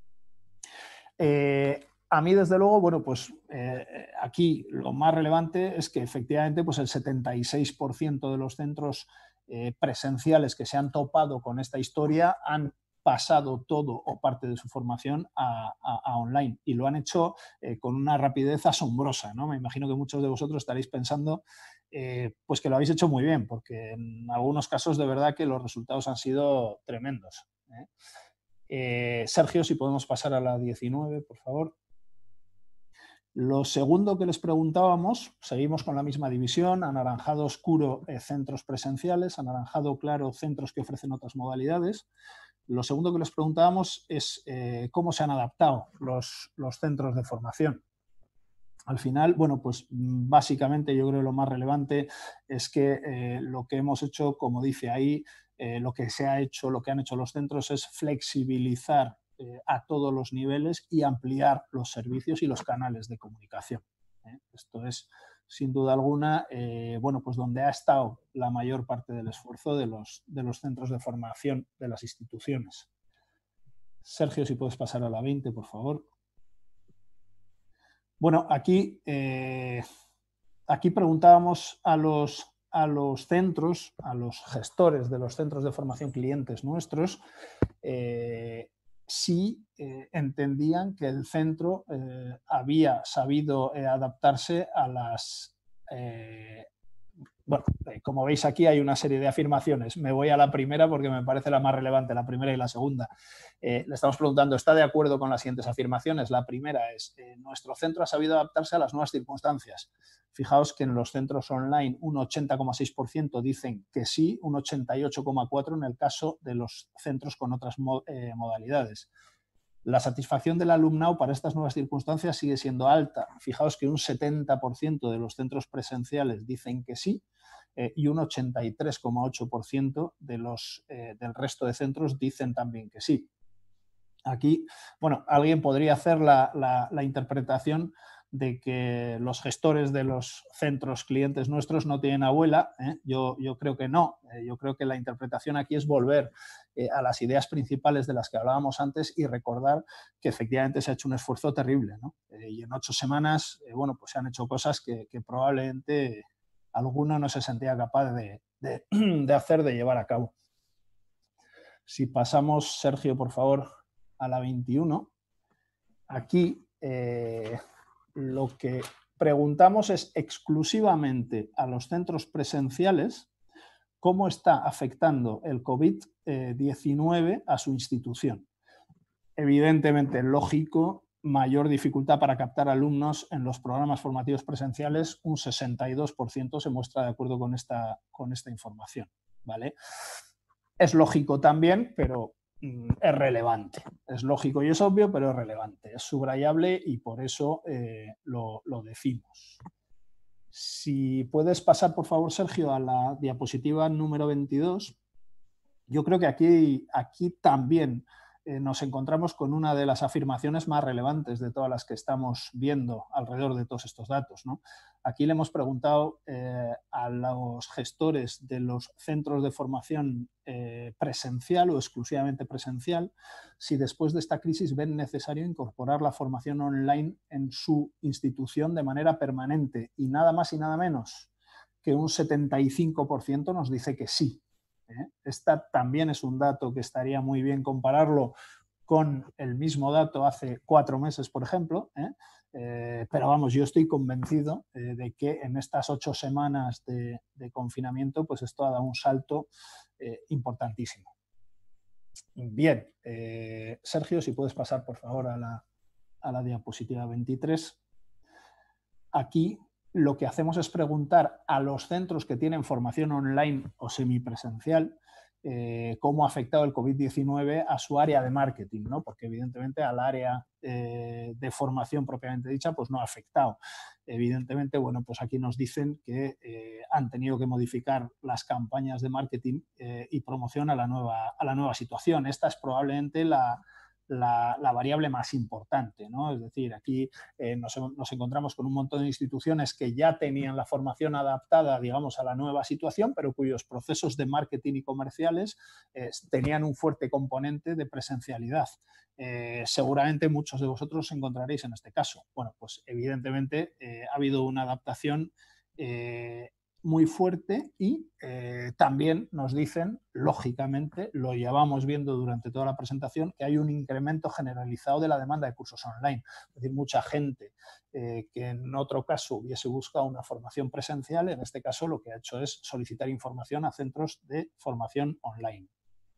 A mí, desde luego, bueno, pues aquí lo más relevante es que efectivamente pues el 76% de los centros presenciales que se han topado con esta historia han pasado todo o parte de su formación a online y lo han hecho con una rapidez asombrosa, ¿no? Me imagino que muchos de vosotros estaréis pensando pues que lo habéis hecho muy bien, porque en algunos casos de verdad que los resultados han sido tremendos, Sergio, si podemos pasar a la 19, por favor. Lo segundo que les preguntábamos, seguimos con la misma división, anaranjado oscuro centros presenciales, anaranjado claro centros que ofrecen otras modalidades. Lo segundo que les preguntábamos es cómo se han adaptado los centros de formación. Al final, bueno, pues básicamente yo creo que lo más relevante es que lo que hemos hecho, como dice ahí, lo que han hecho los centros es flexibilizar a todos los niveles y ampliar los servicios y los canales de comunicación. Esto es, sin duda alguna, bueno, pues donde ha estado la mayor parte del esfuerzo de los centros de formación de las instituciones. Sergio, si puedes pasar a la 20, por favor. Bueno, aquí preguntábamos a los centros, a los gestores de los centros de formación clientes nuestros, si entendían que el centro había sabido adaptarse a las... Bueno, como veis aquí hay una serie de afirmaciones. Me voy a la primera porque me parece la más relevante, la primera y la segunda. Le estamos preguntando, ¿está de acuerdo con las siguientes afirmaciones? La primera es, nuestro centro ha sabido adaptarse a las nuevas circunstancias. Fijaos que en los centros online un 80,6% dicen que sí, un 88,4% en el caso de los centros con otras modalidades. La satisfacción del alumnado para estas nuevas circunstancias sigue siendo alta. Fijaos que un 70% de los centros presenciales dicen que sí y un 83,8% del resto de centros dicen también que sí. Aquí, bueno, alguien podría hacer la interpretación de que los gestores de los centros clientes nuestros no tienen abuela. Yo creo que no. Yo creo que la interpretación aquí es volver a las ideas principales de las que hablábamos antes y recordar que efectivamente se ha hecho un esfuerzo terrible, ¿no? Y en 8 semanas, bueno, pues se han hecho cosas que probablemente alguno no se sentía capaz de hacer, de llevar a cabo. Si pasamos, Sergio, por favor, a la 21. Aquí lo que preguntamos es exclusivamente a los centros presenciales cómo está afectando el COVID-19 a su institución. Evidentemente, lógico, mayor dificultad para captar alumnos en los programas formativos presenciales, un 62% se muestra de acuerdo con esta información, ¿vale? Es lógico también, pero es relevante. Es lógico y es obvio, pero es relevante. Es subrayable y por eso lo decimos. Si puedes pasar, por favor, Sergio, a la diapositiva número 22. Yo creo que aquí también nos encontramos con una de las afirmaciones más relevantes de todas las que estamos viendo alrededor de todos estos datos, ¿no? Aquí le hemos preguntado a los gestores de los centros de formación presencial o exclusivamente presencial si después de esta crisis ven necesario incorporar la formación online en su institución de manera permanente, y nada más y nada menos que un 75% nos dice que sí. Esta también es un dato que estaría muy bien compararlo con el mismo dato hace 4 meses, por ejemplo, pero vamos, yo estoy convencido de que en estas 8 semanas de confinamiento, pues esto ha dado un salto importantísimo. Bien, Sergio, si puedes pasar, por favor, a la diapositiva 23. Aquí lo que hacemos es preguntar a los centros que tienen formación online o semipresencial cómo ha afectado el COVID-19 a su área de marketing, ¿no? Porque evidentemente al área de formación propiamente dicha pues no ha afectado. Evidentemente, bueno, pues aquí nos dicen que han tenido que modificar las campañas de marketing y promoción a la nueva situación. Esta es probablemente la variable más importante, ¿no? Es decir, aquí nos encontramos con un montón de instituciones que ya tenían la formación adaptada, digamos, a la nueva situación, pero cuyos procesos de marketing y comerciales tenían un fuerte componente de presencialidad. Seguramente muchos de vosotros os encontraréis en este caso. Bueno, pues evidentemente ha habido una adaptación muy fuerte y también nos dicen, lógicamente, lo llevamos viendo durante toda la presentación, que hay un incremento generalizado de la demanda de cursos online. Es decir, mucha gente que en otro caso hubiese buscado una formación presencial, en este caso lo que ha hecho es solicitar información a centros de formación online.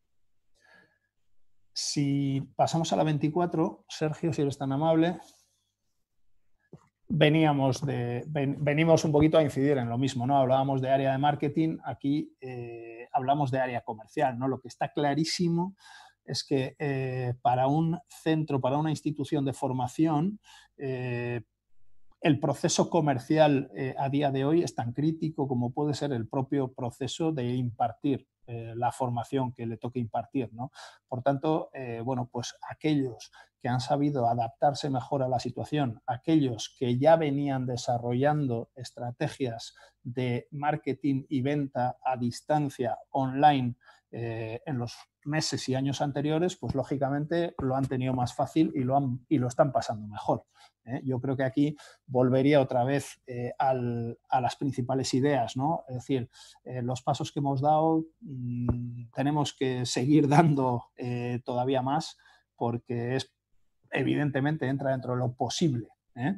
Si pasamos a la 24, Sergio, si eres tan amable. Venimos un poquito a incidir en lo mismo, ¿no? Hablábamos de área de marketing, aquí hablamos de área comercial, ¿no? Lo que está clarísimo es que para un centro, para una institución de formación, el proceso comercial a día de hoy es tan crítico como puede ser el propio proceso de impartir la formación que le toque impartir, ¿no? Por tanto, bueno, pues aquellos que han sabido adaptarse mejor a la situación, aquellos que ya venían desarrollando estrategias de marketing y venta a distancia online en los meses y años anteriores, pues lógicamente lo han tenido más fácil y lo están pasando mejor. Yo creo que aquí volvería otra vez a las principales ideas, ¿no? Es decir, los pasos que hemos dado tenemos que seguir dando todavía más, porque evidentemente entra dentro de lo posible.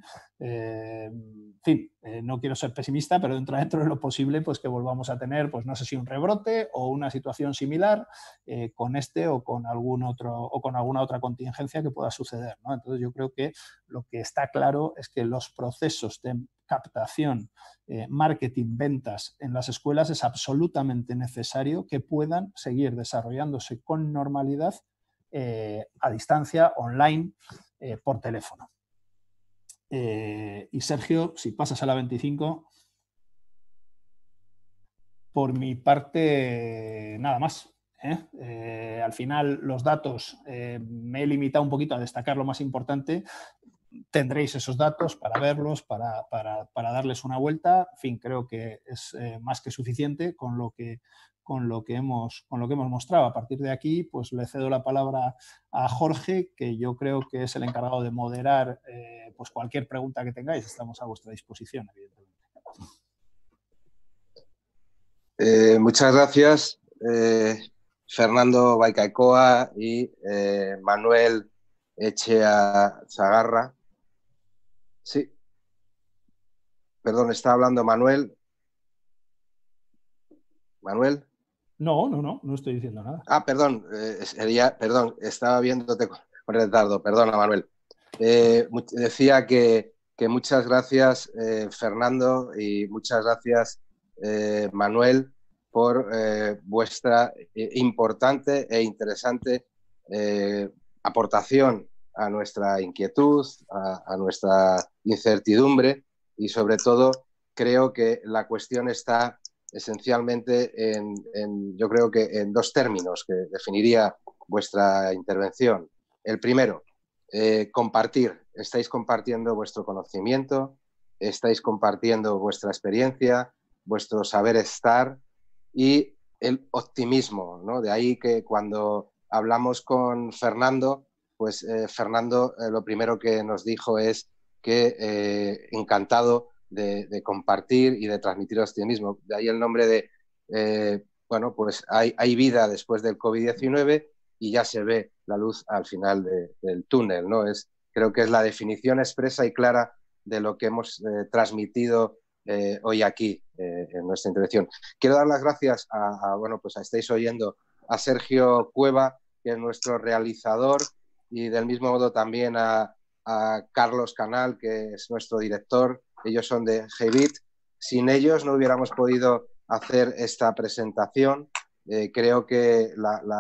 En fin, no quiero ser pesimista, pero entra dentro de lo posible pues que volvamos a tener, pues no sé si un rebrote o una situación similar con este o con alguna otra contingencia que pueda suceder, ¿no? Entonces yo creo que lo que está claro es que los procesos de captación, marketing, ventas en las escuelas es absolutamente necesario que puedan seguir desarrollándose con normalidad a distancia, online, por teléfono. Y Sergio, si pasas a la 25, por mi parte, nada más. Al final, los datos, me he limitado un poquito a destacar lo más importante. Tendréis esos datos para verlos, para darles una vuelta. En fin, creo que es más que suficiente con lo que hemos mostrado. A partir de aquí, pues le cedo la palabra a Jorge, que yo creo que es el encargado de moderar pues cualquier pregunta que tengáis. Estamos a vuestra disposición, evidentemente. Muchas gracias, Fernando Baikaikoa y Manuel Echea Zagarra. Sí. Perdón, está hablando Manuel. ¿Manuel? No estoy diciendo nada. Perdón, perdón, estaba viéndote con retardo, perdona, Manuel. Decía que muchas gracias, Fernando, y muchas gracias, Manuel, por vuestra importante e interesante aportación a nuestra inquietud, a nuestra incertidumbre, y sobre todo creo que la cuestión está esencialmente yo creo que en dos términos que definiría vuestra intervención. El primero, compartir. Estáis compartiendo vuestro conocimiento, estáis compartiendo vuestra experiencia, vuestro saber estar y el optimismo, ¿no? De ahí que cuando hablamos con Fernando, pues Fernando lo primero que nos dijo es que encantado de compartir y de transmitir optimismo. De ahí el nombre de, bueno, pues hay vida después del COVID-19 y ya se ve la luz al final del túnel, ¿no? Creo que es la definición expresa y clara de lo que hemos transmitido hoy aquí en nuestra intervención. Quiero dar las gracias bueno, pues estáis oyendo a Sergio Cueva, que es nuestro realizador, y del mismo modo también a Carlos Canal, que es nuestro director. Ellos son de GBIT. Sin ellos no hubiéramos podido hacer esta presentación. Creo que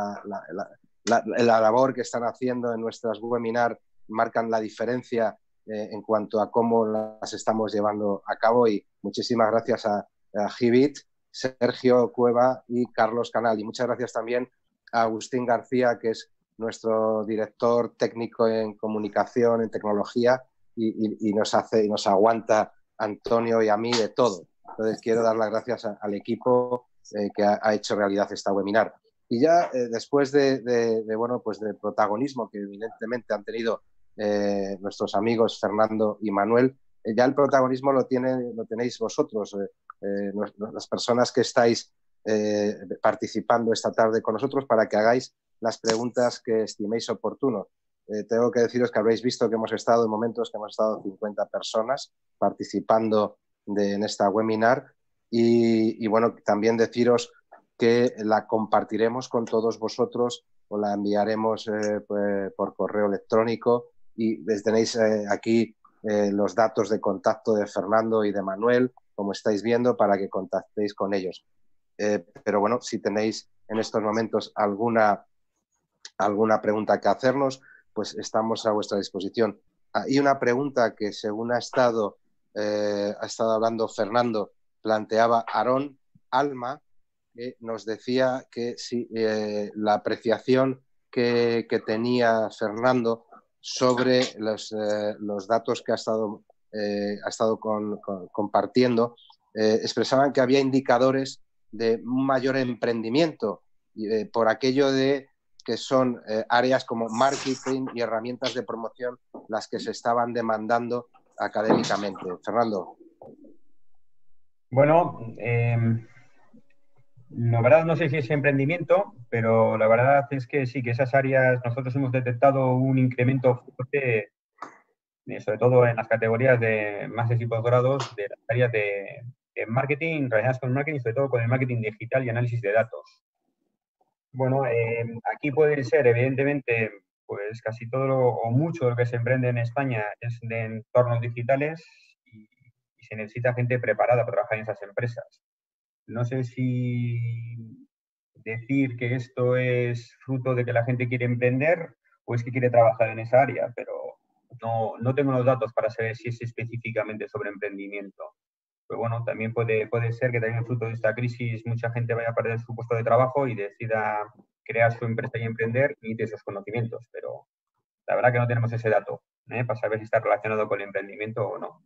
la labor que están haciendo en nuestras webinars marcan la diferencia en cuanto a cómo las estamos llevando a cabo, y muchísimas gracias a GBIT, Sergio Cueva y Carlos Canal, y muchas gracias también a Agustín García, que es nuestro director técnico en comunicación, en tecnología, y nos aguanta Antonio y a mí de todo. Entonces quiero dar las gracias al equipo que ha hecho realidad esta webinar. Y ya después bueno, pues del protagonismo que evidentemente han tenido nuestros amigos Fernando y Manuel, ya el protagonismo lo tenéis vosotros, las personas que estáis participando esta tarde con nosotros, para que hagáis las preguntas que estiméis oportuno. Tengo que deciros que habréis visto que hemos estado en momentos que hemos estado 50 personas participando en esta webinar, y bueno, también deciros que la compartiremos con todos vosotros o la enviaremos por correo electrónico, y tenéis aquí los datos de contacto de Fernando y de Manuel, como estáis viendo, para que contactéis con ellos. Pero bueno, si tenéis en estos momentos alguna pregunta que hacernos, pues estamos a vuestra disposición. Y una pregunta que, según ha estado hablando Fernando, planteaba Aarón Alma, que nos decía que si la apreciación que tenía Fernando sobre los datos que ha estado compartiendo, expresaban que había indicadores de un mayor emprendimiento por aquello de que son áreas como marketing y herramientas de promoción las que se estaban demandando académicamente. Fernando. Bueno, la verdad no sé si es emprendimiento, pero la verdad es que sí, que esas áreas nosotros hemos detectado un incremento fuerte, sobre todo en las categorías de másteres y posgrados, de las áreas de marketing, relacionadas con el marketing, sobre todo con el marketing digital y análisis de datos. Bueno, aquí puede ser, evidentemente, pues casi todo o mucho de lo que se emprende en España es de entornos digitales, y se necesita gente preparada para trabajar en esas empresas. No sé si decir que esto es fruto de que la gente quiere emprender o es que quiere trabajar en esa área, pero no tengo los datos para saber si es específicamente sobre emprendimiento. Pero bueno, también puede ser que también fruto de esta crisis mucha gente vaya a perder su puesto de trabajo y decida crear su empresa y emprender y de esos conocimientos, pero la verdad que no tenemos ese dato para saber si está relacionado con el emprendimiento o no.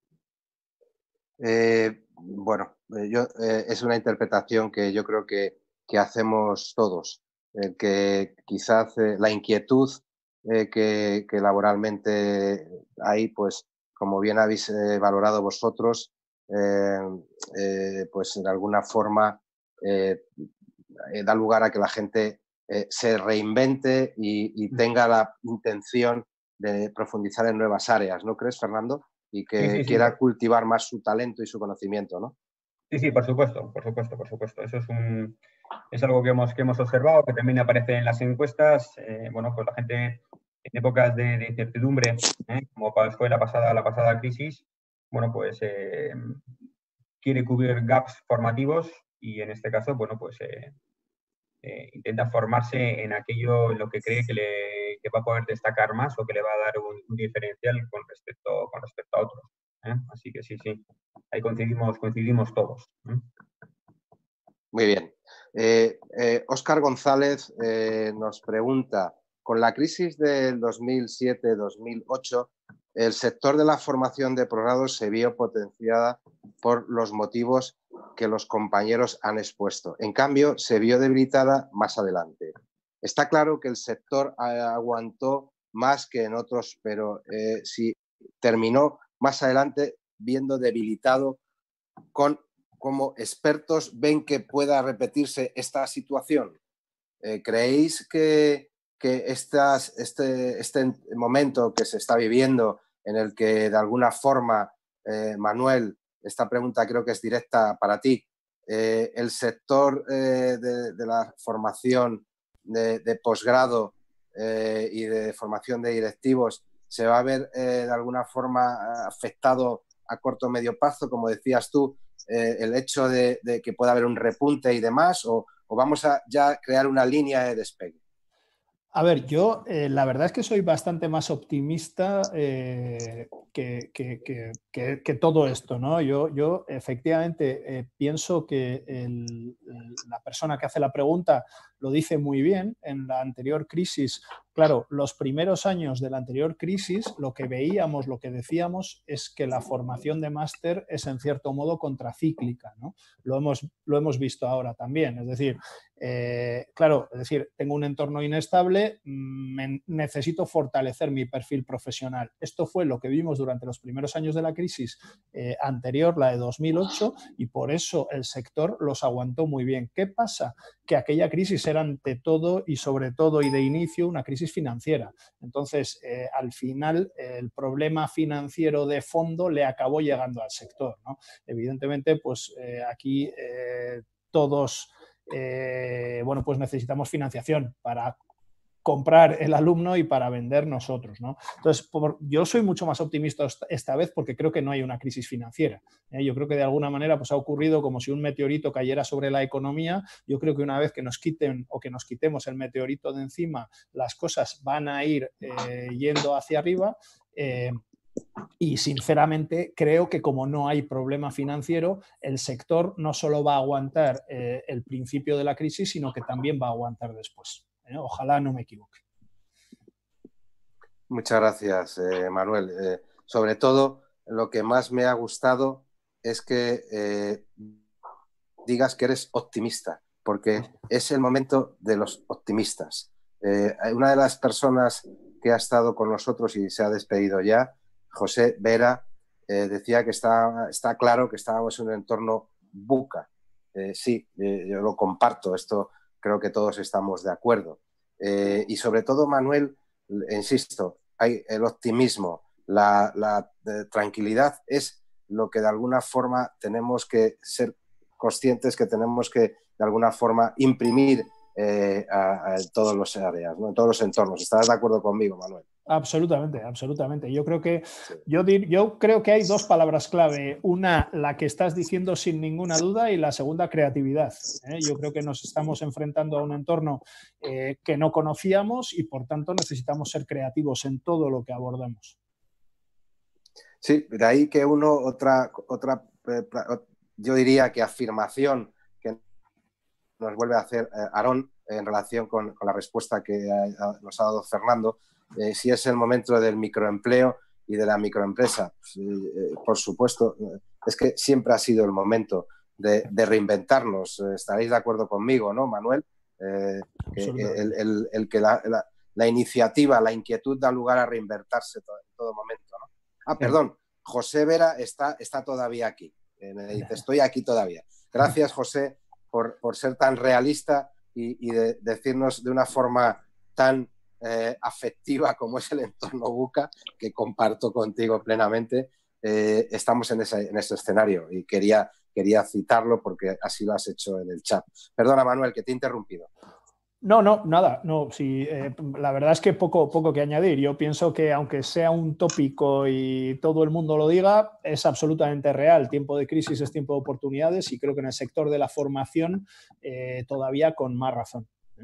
Bueno, es una interpretación que yo creo que hacemos todos, que quizás la inquietud que laboralmente hay, pues como bien habéis valorado vosotros, pues de alguna forma da lugar a que la gente se reinvente y tenga la intención de profundizar en nuevas áreas. ¿No crees, Fernando? y que quiera cultivar más su talento y su conocimiento, ¿no? Sí, por supuesto. Eso es algo que hemos observado, que también aparece en las encuestas. Bueno, pues la gente en épocas de incertidumbre, como fue la pasada crisis, bueno, pues quiere cubrir gaps formativos y en este caso, bueno, pues intenta formarse en aquello en lo que cree que va a poder destacar más o que le va a dar un diferencial con respecto a otros. Así que sí, ahí coincidimos todos. Muy bien. Óscar González nos pregunta, con la crisis del 2007-2008, el sector de la formación de posgrados se vio potenciada por los motivos que los compañeros han expuesto. En cambio, se vio debilitada más adelante. Está claro que el sector aguantó más que en otros, pero sí terminó más adelante viendo debilitado. ¿Cómo expertos ven que pueda repetirse esta situación? ¿Creéis que este momento que se está viviendo, en el que de alguna forma, Manuel, esta pregunta creo que es directa para ti, el sector de la formación de posgrado y de formación de directivos se va a ver de alguna forma afectado a corto o medio plazo, como decías tú, el hecho de que pueda haber un repunte y demás, o vamos a ya crear una línea de despegue? A ver, yo la verdad es que soy bastante más optimista que todo esto, ¿no? Yo efectivamente pienso que la persona que hace la pregunta lo dice muy bien. En la anterior crisis, claro, los primeros años de la anterior crisis, lo que veíamos, lo que decíamos es que la formación de máster es en cierto modo contracíclica, ¿no? Lo hemos visto ahora también, es decir, claro, es decir, tengo un entorno inestable, necesito fortalecer mi perfil profesional. Esto fue lo que vimos durante los primeros años de la crisis anterior, la de 2008, y por eso el sector los aguantó muy bien. ¿Qué pasa? Que aquella crisis era ante todo y sobre todo y de inicio una crisis financiera. Entonces, al final, el problema financiero de fondo le acabó llegando al sector, ¿no? Evidentemente, pues aquí todos... bueno, pues necesitamos financiación para comprar el alumno y para vender nosotros, ¿no? Entonces, yo soy mucho más optimista esta vez porque creo que no hay una crisis financiera. Yo creo que de alguna manera pues, ha ocurrido como si un meteorito cayera sobre la economía. Yo creo que una vez que nos quiten o que nos quitemos el meteorito de encima, las cosas van a ir yendo hacia arriba. Y sinceramente creo que como no hay problema financiero, el sector no solo va a aguantar el principio de la crisis, sino que también va a aguantar después. Ojalá no me equivoque. Muchas gracias, Manuel. Sobre todo, lo que más me ha gustado es que digas que eres optimista, porque es el momento de los optimistas. Una de las personas que ha estado con nosotros y se ha despedido ya, José Vera, decía que está claro que estábamos en un entorno buca. Sí, yo lo comparto, esto creo que todos estamos de acuerdo. Y sobre todo, Manuel, insisto, hay el optimismo, la tranquilidad es lo que de alguna forma tenemos que ser conscientes que tenemos que de alguna forma imprimir a todos los áreas, ¿no? En todos los entornos. ¿Estás de acuerdo conmigo, Manuel? Absolutamente, absolutamente. Yo creo que, sí. yo creo que hay dos palabras clave. Una, la que estás diciendo sin ninguna duda, y la segunda, creatividad. Yo creo que nos estamos enfrentando a un entorno que no conocíamos y por tanto necesitamos ser creativos en todo lo que abordamos. Sí, de ahí que yo diría que afirmación que nos vuelve a hacer Aarón en relación con la respuesta que nos ha dado Fernando, si es el momento del microempleo y de la microempresa. Por supuesto, es que siempre ha sido el momento de reinventarnos. Estaréis de acuerdo conmigo, ¿no, Manuel? Que la iniciativa, la inquietud da lugar a reinventarse en todo momento, ¿no? Perdón, José Vera está todavía aquí. Me dice, estoy aquí todavía. Gracias, José, por ser tan realista y de decirnos de una forma tan afectiva como es el entorno buca, que comparto contigo plenamente, estamos en ese escenario y quería citarlo porque así lo has hecho en el chat. Perdona, Manuel, que te he interrumpido. No, nada. No, sí, la verdad es que poco que añadir. Yo pienso que aunque sea un tópico y todo el mundo lo diga, es absolutamente real. Tiempo de crisis es tiempo de oportunidades y creo que en el sector de la formación todavía con más razón.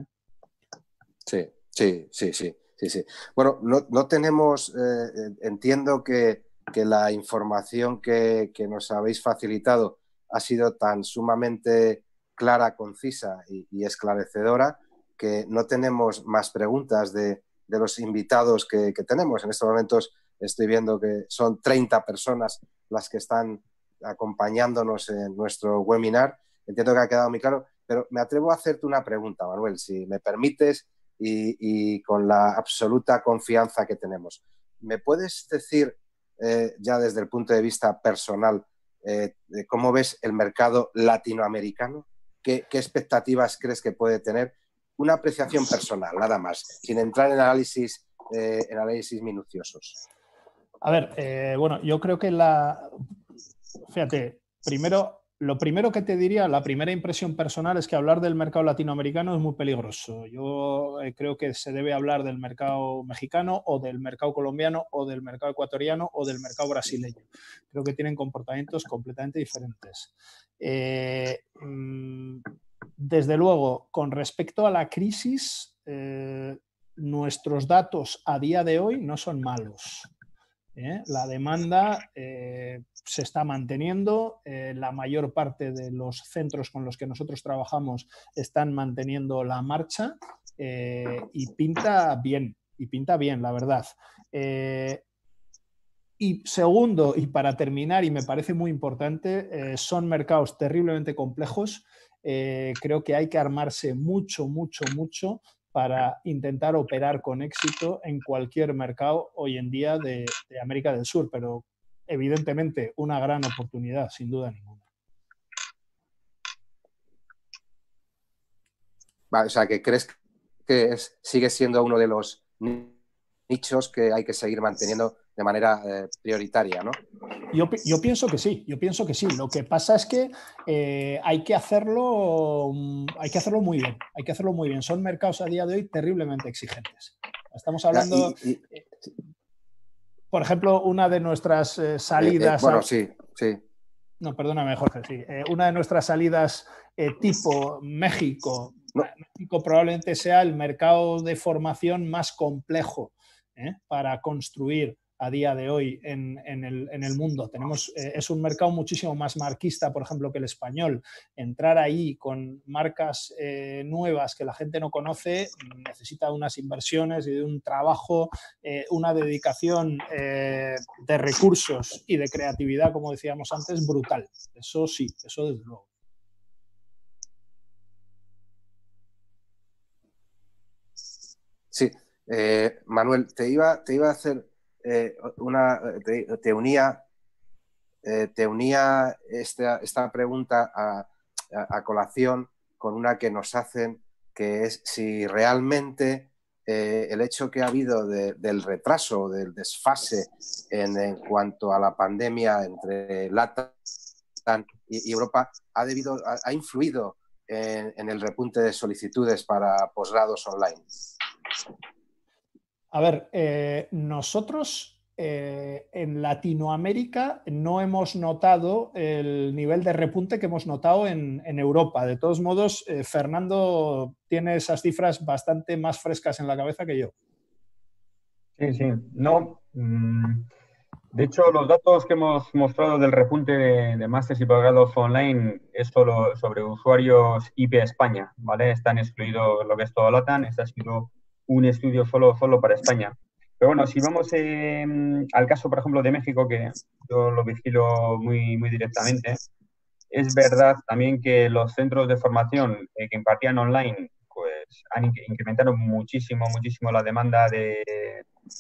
Sí. Bueno, no tenemos, entiendo que la información que nos habéis facilitado ha sido tan sumamente clara, concisa y esclarecedora que no tenemos más preguntas de los invitados que tenemos. En estos momentos estoy viendo que son 30 personas las que están acompañándonos en nuestro webinar. Entiendo que ha quedado muy claro, pero me atrevo a hacerte una pregunta, Manuel, si me permites, y con la absoluta confianza que tenemos. ¿Me puedes decir, ya desde el punto de vista personal, de cómo ves el mercado latinoamericano? ¿Qué expectativas crees que puede tener? Una apreciación personal, nada más, sin entrar en análisis minuciosos. A ver, bueno, yo creo que fíjate, lo primero que te diría, la primera impresión personal es que hablar del mercado latinoamericano es muy peligroso. Yo creo que se debe hablar del mercado mexicano o del mercado colombiano o del mercado ecuatoriano o del mercado brasileño. Creo que tienen comportamientos completamente diferentes. Desde luego, con respecto a la crisis, nuestros datos a día de hoy no son malos. La demanda se está manteniendo, la mayor parte de los centros con los que nosotros trabajamos están manteniendo la marcha y pinta bien, la verdad. Y segundo, y para terminar, y me parece muy importante, son mercados terriblemente complejos. Creo que hay que armarse mucho para intentar operar con éxito en cualquier mercado hoy en día de América del Sur, pero evidentemente una gran oportunidad, sin duda ninguna. Vale, o sea, que crees que sigue siendo uno de los nichos que hay que seguir manteniendo de manera prioritaria, ¿no? Yo pienso que sí, Lo que pasa es que hay que hacerlo muy bien. Son mercados a día de hoy terriblemente exigentes. Estamos hablando, por ejemplo, una de nuestras salidas... bueno, sí. No, perdóname, Jorge, sí. Una de nuestras salidas tipo México. No. México probablemente sea el mercado de formación más complejo para construir a día de hoy en el mundo. Es un mercado muchísimo más marquista, por ejemplo, que el español. Entrar ahí con marcas nuevas que la gente no conoce necesita unas inversiones y de un trabajo, una dedicación de recursos y de creatividad, como decíamos antes, brutal. Eso sí, eso desde luego. Sí, Manuel, te iba a hacer te unía esta pregunta a colación con una que nos hacen, que es si realmente el hecho que ha habido del retraso, del desfase en cuanto a la pandemia entre LATAM y Europa ha influido en el repunte de solicitudes para posgrados online. A ver, nosotros en Latinoamérica no hemos notado el nivel de repunte que hemos notado en Europa. De todos modos, Fernando tiene esas cifras bastante más frescas en la cabeza que yo. Sí. No. De hecho, los datos que hemos mostrado del repunte de másteres y posgrados online es solo sobre usuarios IP España, ¿vale? Están excluidos lo que es todo LATAM. Este ha sido un estudio solo para España. Pero bueno, si vamos al caso, por ejemplo, de México, que yo lo vigilo muy directamente, es verdad también que los centros de formación que impartían online pues han incrementado muchísimo la demanda de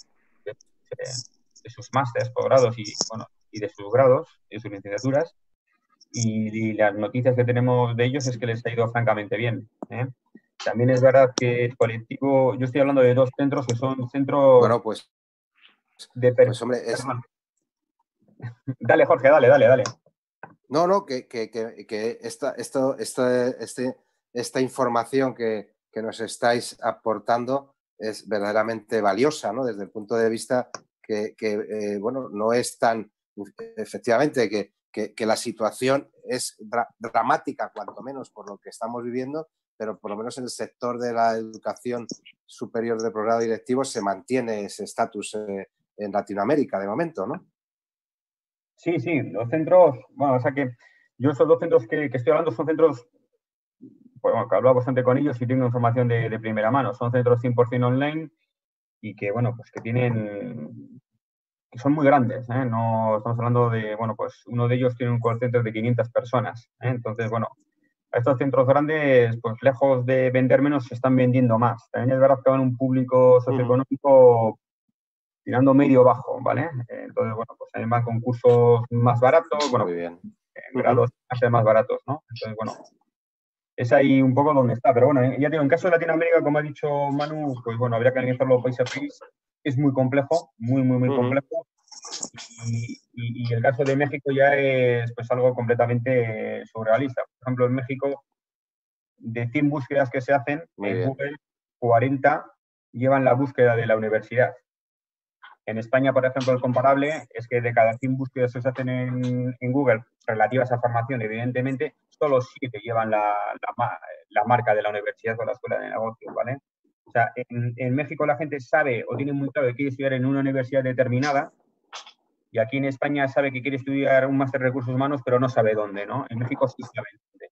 sus másteres, posgrados y de sus grados, de sus licenciaturas. Y las noticias que tenemos de ellos es que les ha ido francamente bien. También es verdad que el colectivo, yo estoy hablando de dos centros que son centros... Bueno, pues hombre, Dale, Jorge, dale. No, que esta información que nos estáis aportando es verdaderamente valiosa, ¿no? Desde el punto de vista bueno, no es tan, efectivamente, que la situación es dramática, cuanto menos por lo que estamos viviendo, pero por lo menos en el sector de la educación superior de progrado directivo se mantiene ese estatus en Latinoamérica de momento, ¿no? Sí, los centros, bueno, o sea que yo esos dos centros que estoy hablando son centros, bueno, que he hablado bastante con ellos y tengo información de primera mano. Son centros 100% online y que, bueno, pues que son muy grandes, ¿eh? No estamos hablando de, bueno, pues uno de ellos tiene un call center de 500 personas, ¿eh? Entonces, bueno, a estos centros grandes, pues lejos de vender menos, se están vendiendo más. También es verdad que van un público socioeconómico tirando medio bajo, ¿vale? Entonces, bueno, pues también van con cursos más baratos, bueno, muy bien. Grados más baratos, ¿no? Entonces, bueno, es ahí un poco donde está. Pero bueno, ya digo, en caso de Latinoamérica, como ha dicho Manu, pues bueno, habría que analizarlo país a país. Es muy complejo, muy complejo. Y el caso de México ya es pues algo completamente surrealista. Por ejemplo, en México, de 100 búsquedas que se hacen, en Google, 40 llevan la búsqueda de la universidad. En España, por ejemplo, el comparable es que de cada 100 búsquedas que se hacen en Google relativas a formación, evidentemente, solo 7 llevan la marca de la universidad o la escuela de negocios, ¿vale? O sea, en México la gente sabe o tiene muy claro que quiere estudiar en una universidad determinada, y aquí en España sabe que quiere estudiar un máster de recursos humanos, pero no sabe dónde, ¿no? En México sí sabe dónde.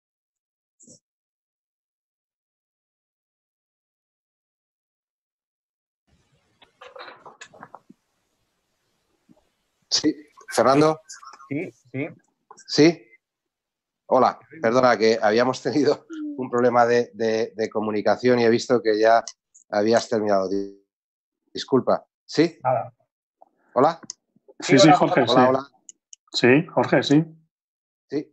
Sí, Fernando. Sí. Hola, perdona, que habíamos tenido un problema de comunicación y he visto que ya habías terminado. Disculpa. ¿Sí? Nada. ¿Hola? Sí, Jorge. Hola. Sí, Jorge, sí. Sí.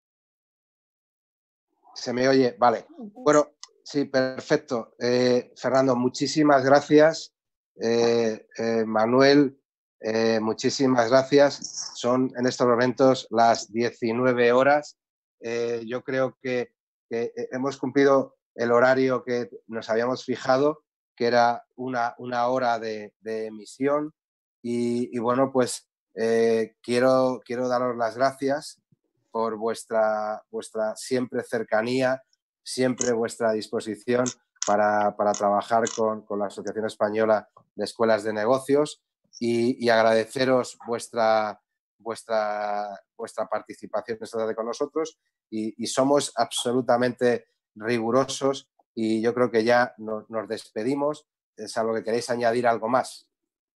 ¿Se me oye? Vale. Bueno, sí, perfecto. Fernando, muchísimas gracias. Manuel, muchísimas gracias. Son en estos momentos las 19 horas. Yo creo que hemos cumplido el horario que nos habíamos fijado, que era una hora de emisión. Y bueno, pues quiero daros las gracias por vuestra siempre cercanía, siempre vuestra disposición para trabajar con la Asociación Española de Escuelas de Negocios y agradeceros vuestra participación esta tarde con nosotros y somos absolutamente rigurosos y yo creo que ya nos despedimos, salvo que queréis añadir algo más.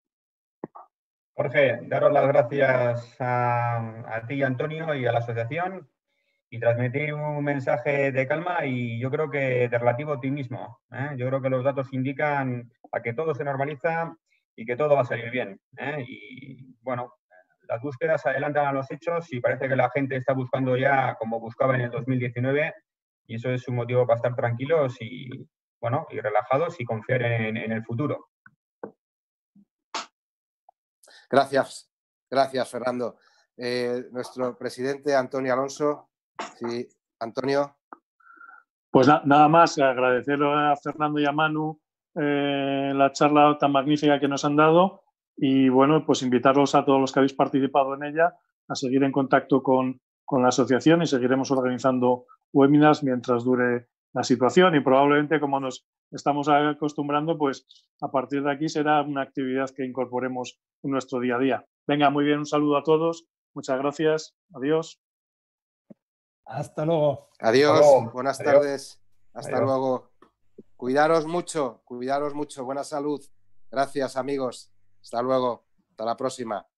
Jorge, daros las gracias a ti, Antonio, y a la asociación y transmitir un mensaje de calma y yo creo que de relativo optimismo, ¿eh? Yo creo que los datos indican a que todo se normaliza y que todo va a salir bien, ¿eh? Y bueno, las búsquedas adelantan a los hechos y parece que la gente está buscando ya como buscaba en el 2019 y eso es un motivo para estar tranquilos y, bueno, y relajados y confiar en el futuro. Gracias, Fernando. Nuestro presidente, Antonio Alonso. Sí, Antonio. Pues nada más, agradecer a Fernando y a Manu la charla tan magnífica que nos han dado y bueno, pues invitarlos a todos los que habéis participado en ella a seguir en contacto con la asociación y seguiremos organizando webinars mientras dure la situación y probablemente, como nos estamos acostumbrando, pues a partir de aquí será una actividad que incorporemos en nuestro día a día. Venga, muy bien, un saludo a todos, muchas gracias, adiós. Hasta luego. Adiós, Hasta luego. buenas Adiós. tardes, hasta Adiós. luego. Cuidaros mucho, buena salud. Gracias, amigos. Hasta luego, hasta la próxima.